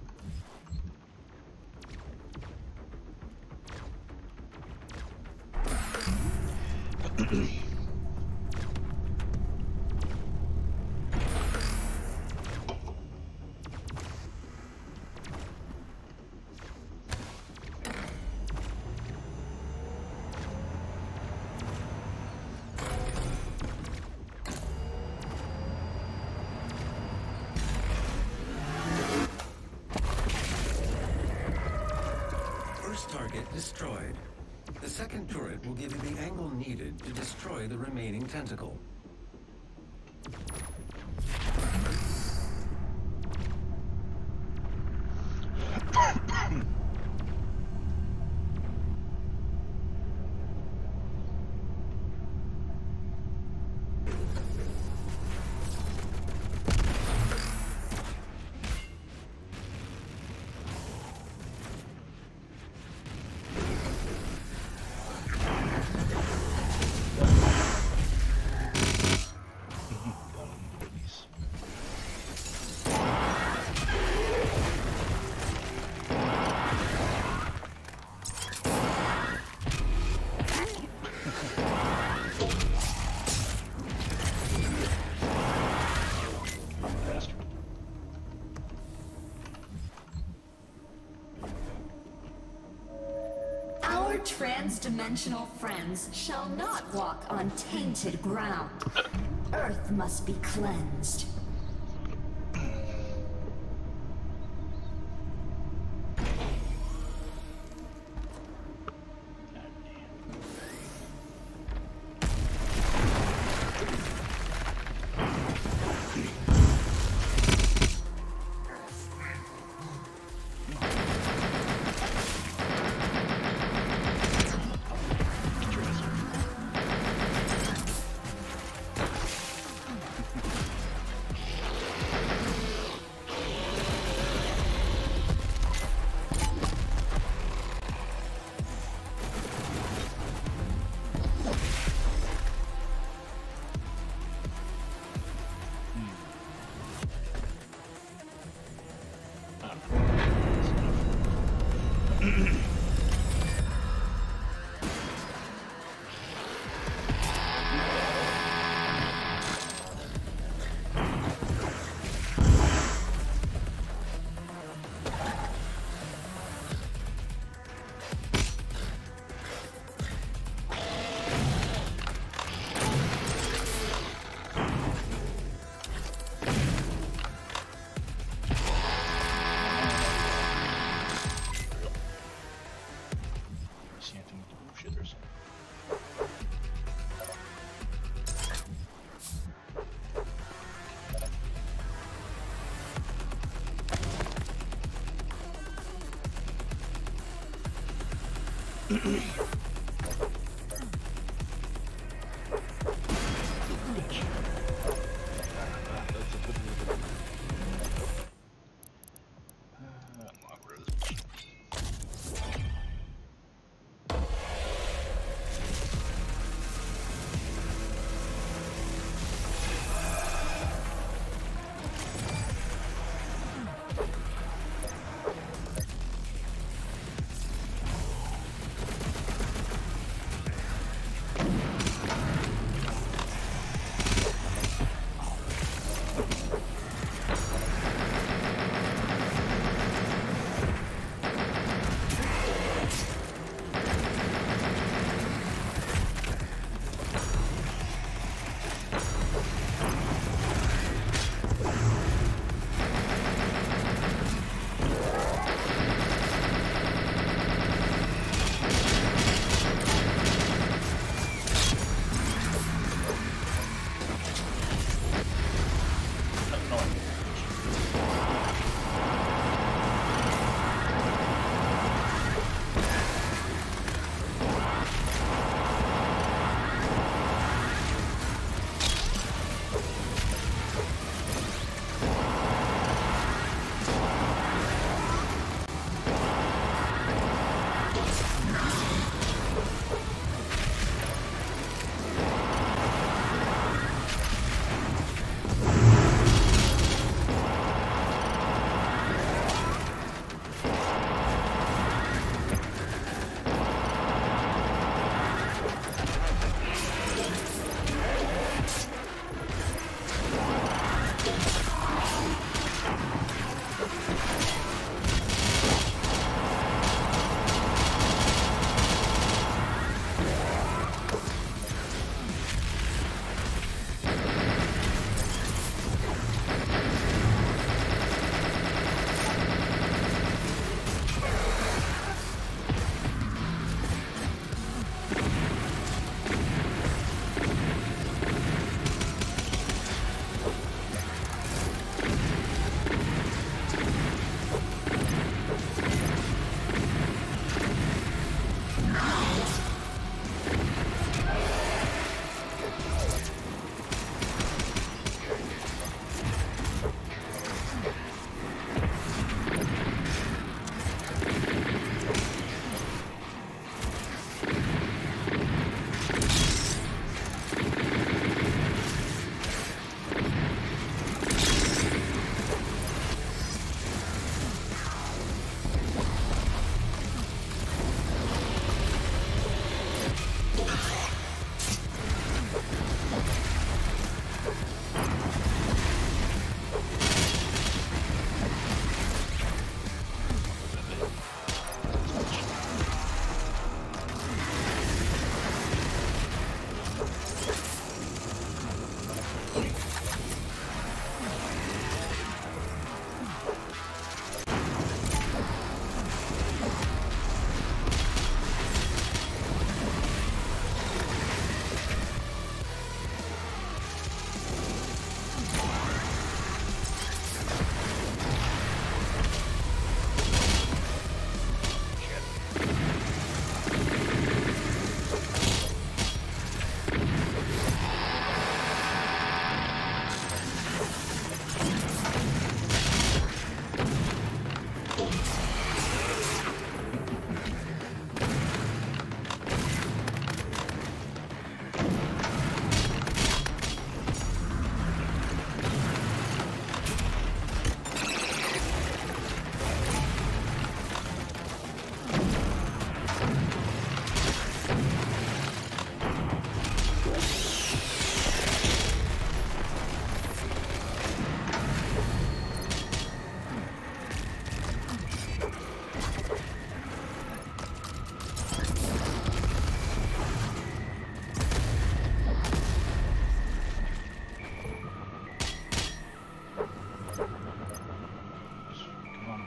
First target destroyed. The second turret will give you the angle needed to destroy the remaining tentacle. Trans-dimensional friends shall not walk on tainted ground. Earth must be cleansed.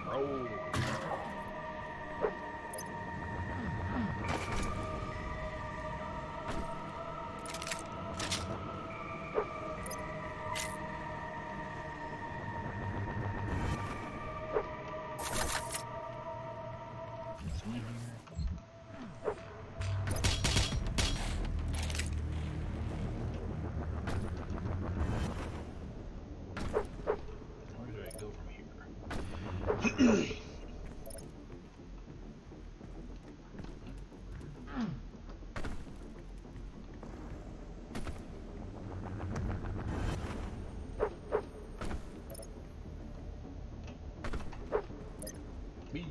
Roll. Someone here. Where do I go from here? Me.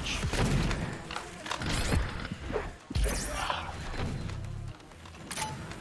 Bitch.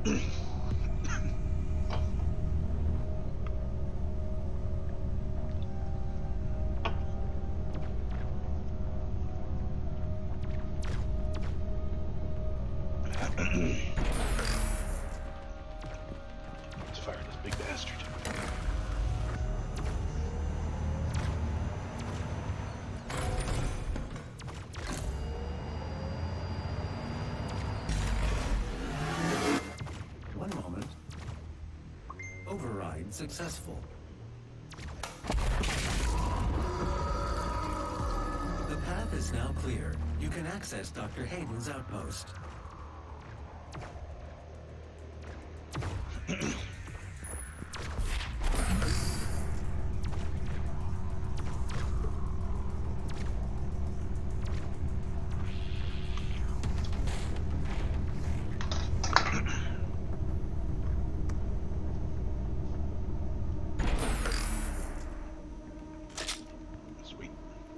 Let's fire this big bastard. One moment. Override successful. The path is now clear. You can access Dr. Hayden's outpost. Sweet.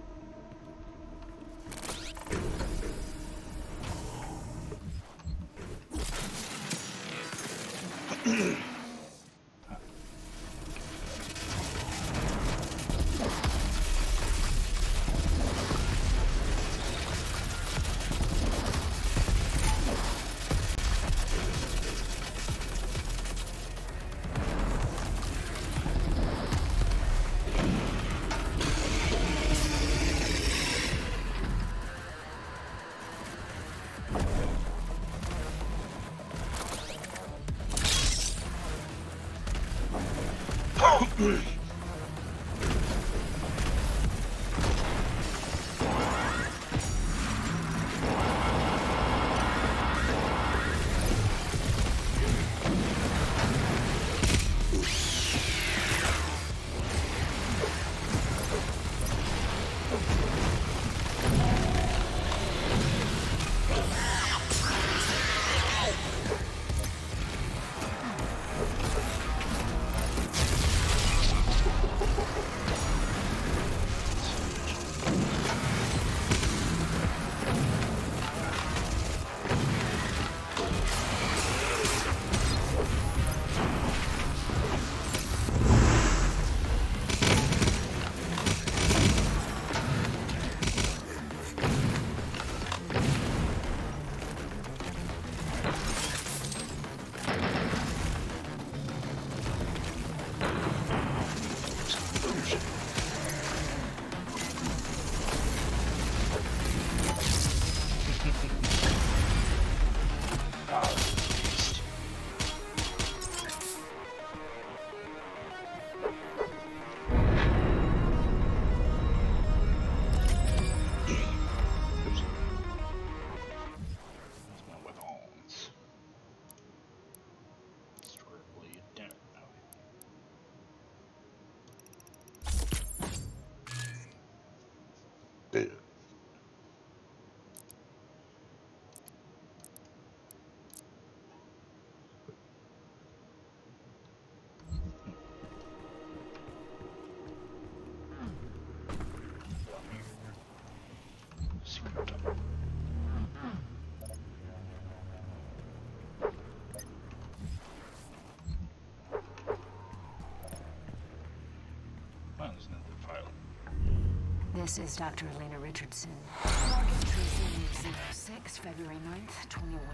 This is Dr. Elena Richardson. Log entry 006, February 9th,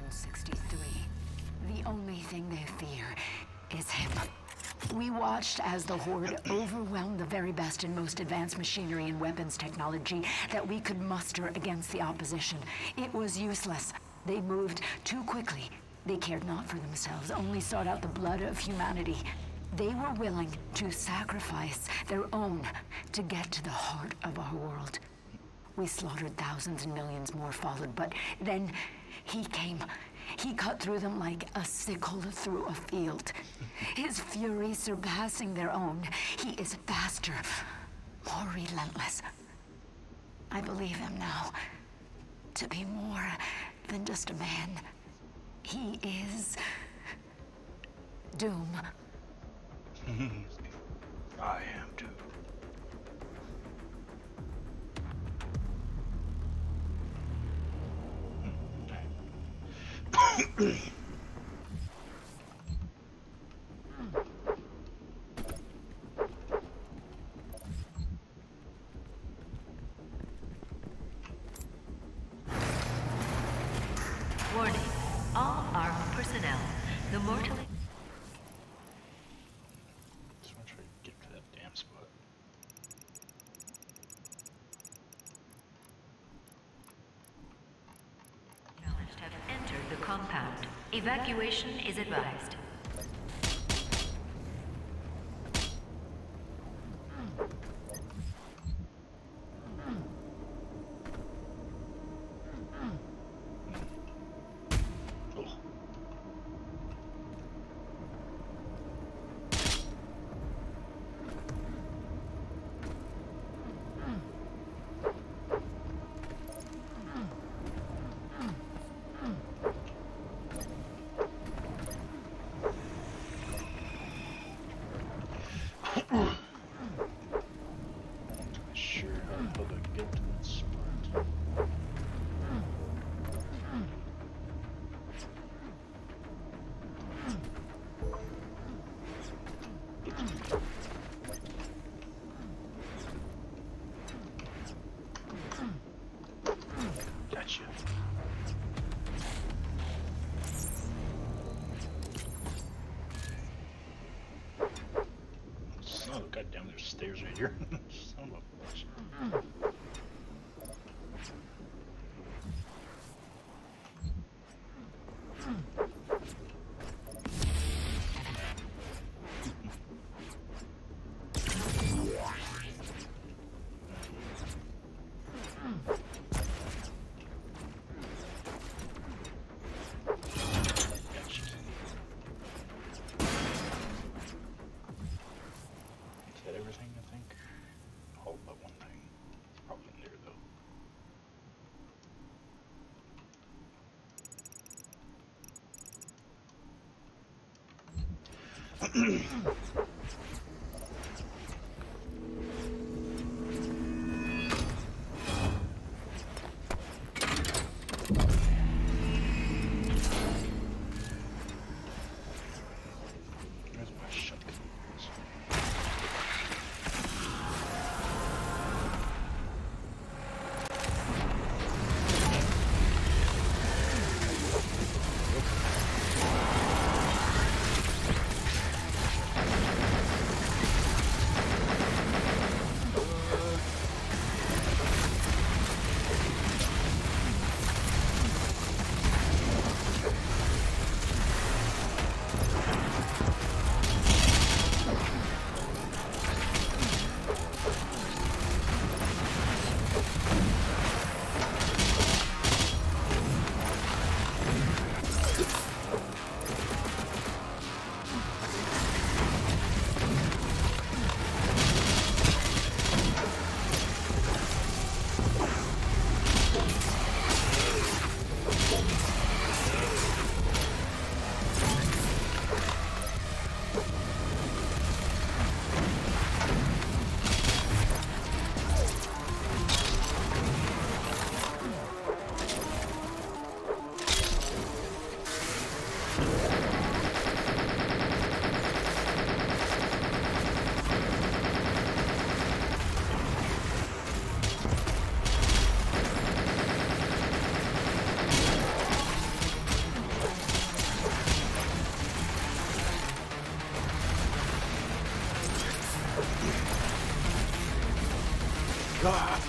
2163. The only thing they fear is him. We watched as the Horde overwhelmed the very best and most advanced machinery and weapons technology that we could muster against the opposition. It was useless. They moved too quickly. They cared not for themselves, only sought out the blood of humanity. They were willing to sacrifice their own to get to the heart of our world. We slaughtered thousands and millions more followed, but then he came. He cut through them like a sickle through a field. His fury surpassing their own. He is faster, more relentless. I believe him now to be more than just a man. He is Doom. I am too. Just want to try to get to that damn spot. Challenged have entered the compound. Evacuation is advised. Sure, how to get to that spot. Gotcha. Oh, goddamn, there's stairs right here. Son of a bitch. Gotcha. Is that everything, I think? All but one thing. It's probably in there, though. Where's my shotgun? God.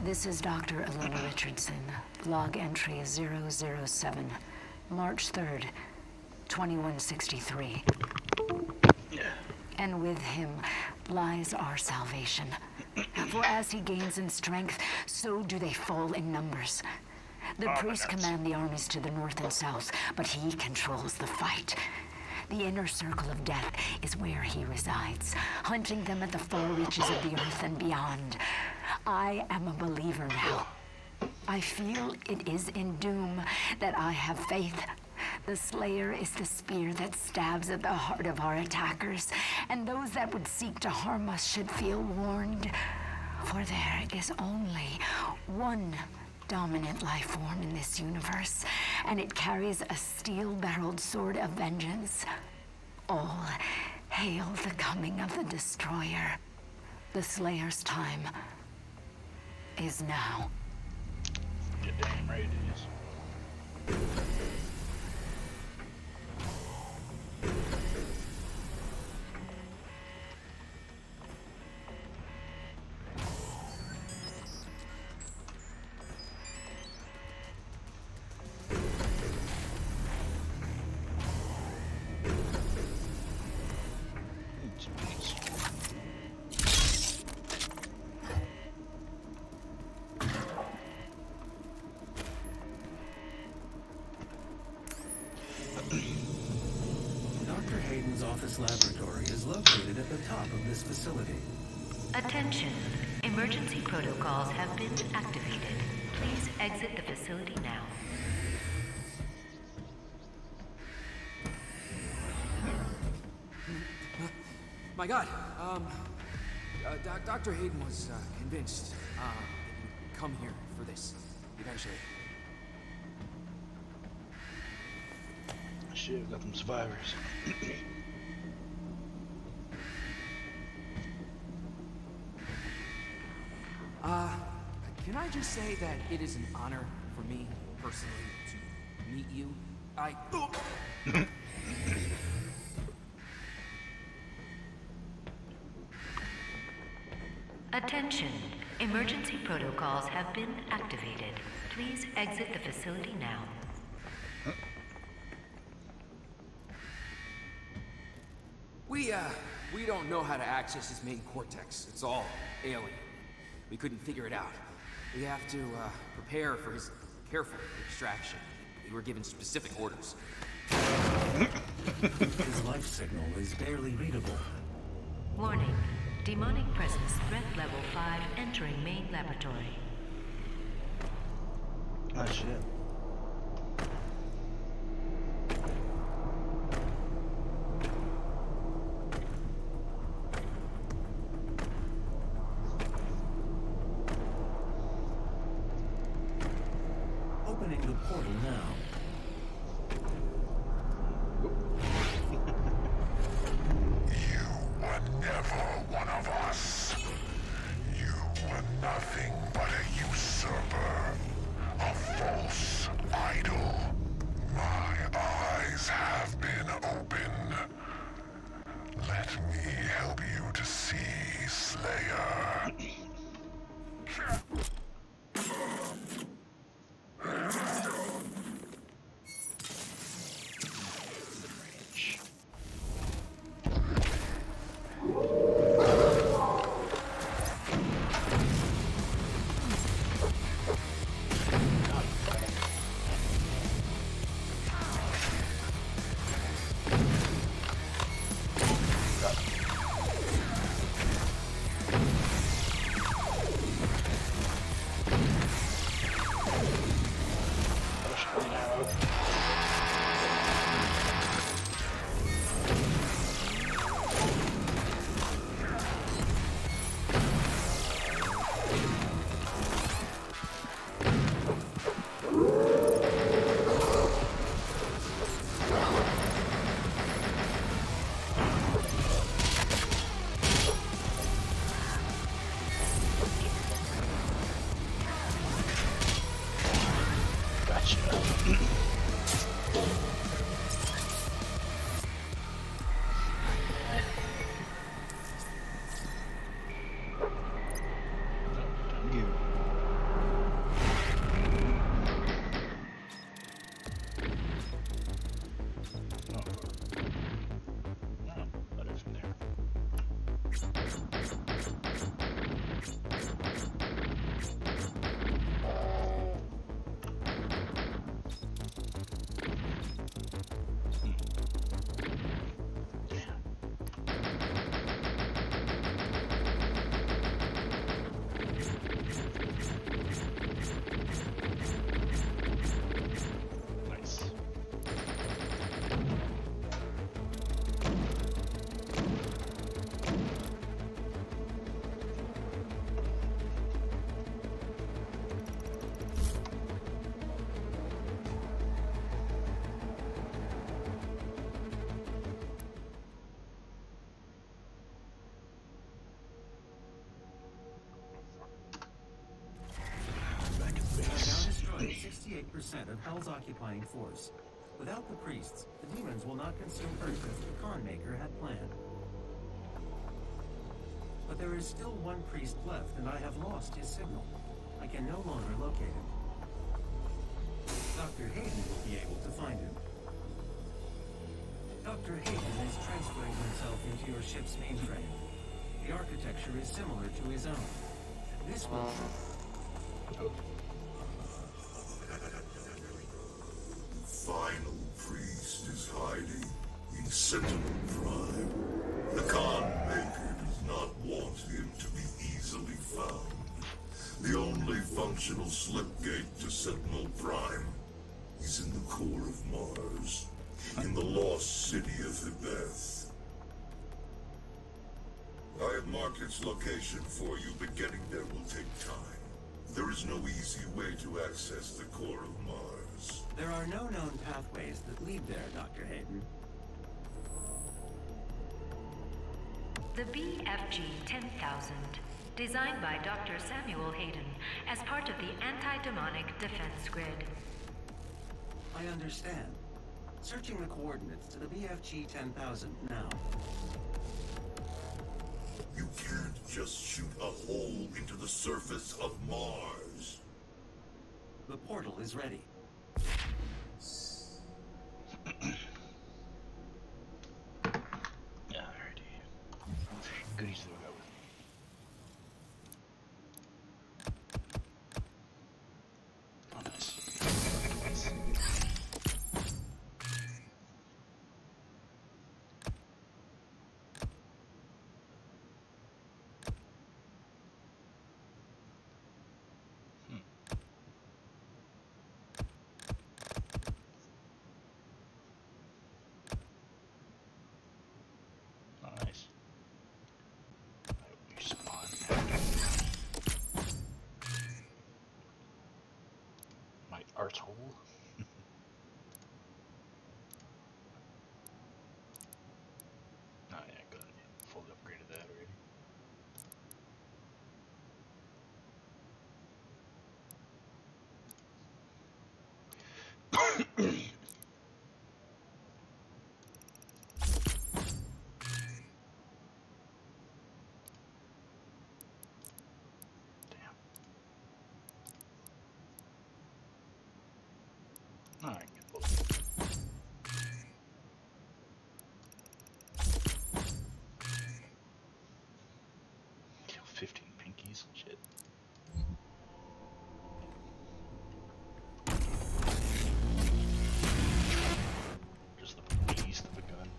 This is Dr. Alona Richardson. Log entry 007. March 3rd, 2163. And with him lies our salvation. For as he gains in strength, so do they fall in numbers. The priests command the armies to the north and south, but he controls the fight. The inner circle of death is where he resides, hunting them at the far reaches of the earth and beyond. I am a believer now. I feel it is in doom that I have faith. The Slayer is the spear that stabs at the heart of our attackers, and those that would seek to harm us should feel warned. For there is only one dominant life form in this universe, and it carries a steel-barreled sword of vengeance. All hail the coming of the Destroyer. The Slayer's time is now. You're damn right it is. Dr. Hayden's office laboratory is located at the top of this facility. Attention. Emergency protocols have been activated. Please exit the facility now. My God, Dr. Hayden was convinced that you'd come here for this, eventually. Shit, we got them survivors. Can I just say that it is an honor for me, personally, to meet you? Attention. Emergency protocols have been activated. Please exit the facility now. We don't know how to access his main cortex. It's all alien. We couldn't figure it out. We have to, prepare for his careful extraction. We were given specific orders. His life signal is barely readable. Warning. Demonic presence threat level 5 entering main laboratory. Oh shit. Opening the portal now. You were never one of us. You were nothing but a usurper, a false idol. My eyes have been opened. Let me help you to see, Slayer. of Hell's occupying force. Without the priests, the demons will not consume Earth as the Khan Maker had planned. But there is still one priest left, and I have lost his signal. I can no longer locate him. Dr. Hayden will be able to find him. Dr. Hayden is transferring himself into your ship's mainframe. The architecture is similar to his own. This will... The final priest is hiding in Sentinel Prime. The Khan Maker does not want him to be easily found. The only functional slipgate to Sentinel Prime is in the core of Mars, in the lost city of Hibeth. I have marked its location for you, but getting there will take time. There is no easy way to access the core of Mars. There are no known pathways that lead there, Dr. Hayden. The BFG 10,000, designed by Dr. Samuel Hayden as part of the Anti-Demonic Defense Grid. I understand. Searching the coordinates to the BFG 10,000 now. You can't just shoot a hole into the surface of Mars. The portal is ready. Alrighty. Goodies to go with. Oh, nice. Nice. My art hole. Oh yeah, good. Fully upgraded that already. Alright, get both. Kill 15 pinkies, shit. Just the beast of a gun.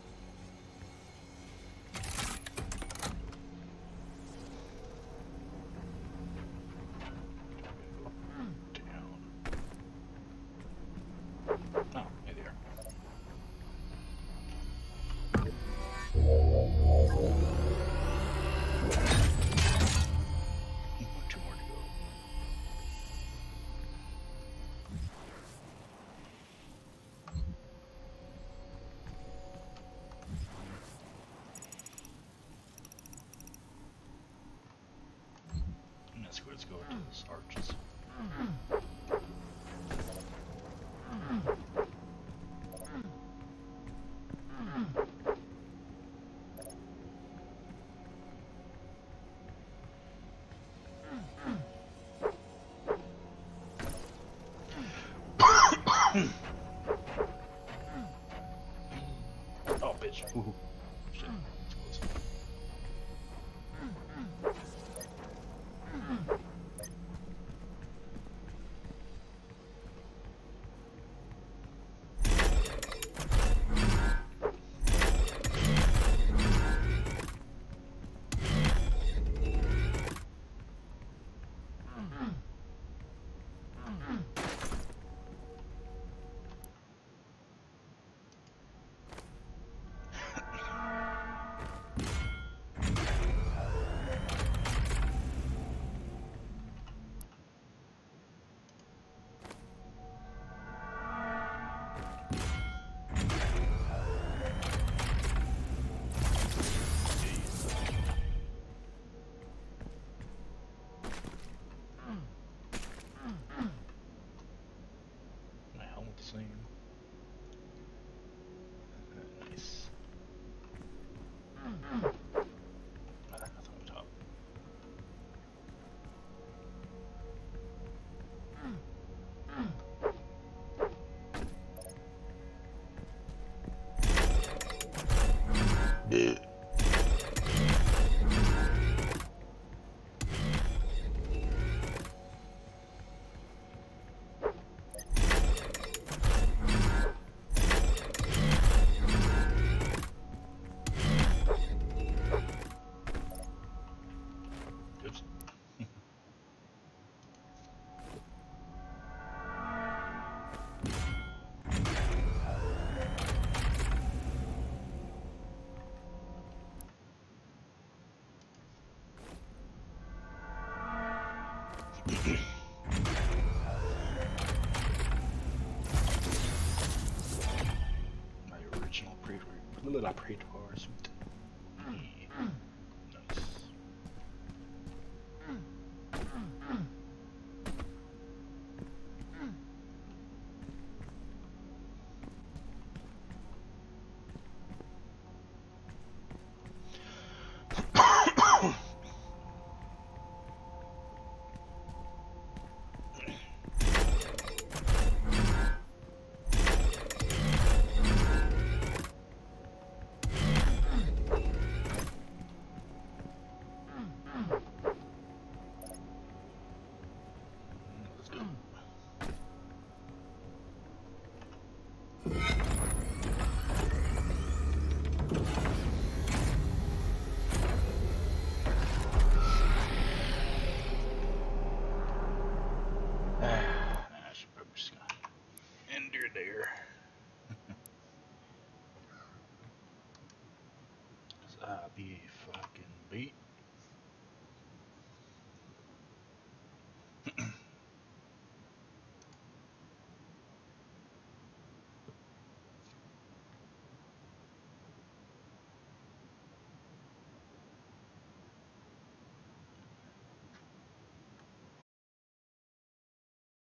Down. Oh, hey there. Two more to go. Let's go to this arches. Oh, bitch. Ooh. Shit. That's close. Oops. My original Praetor suit. Nice. Let's go. I should probably just gonna end her there. 'Cause I be fucking beat.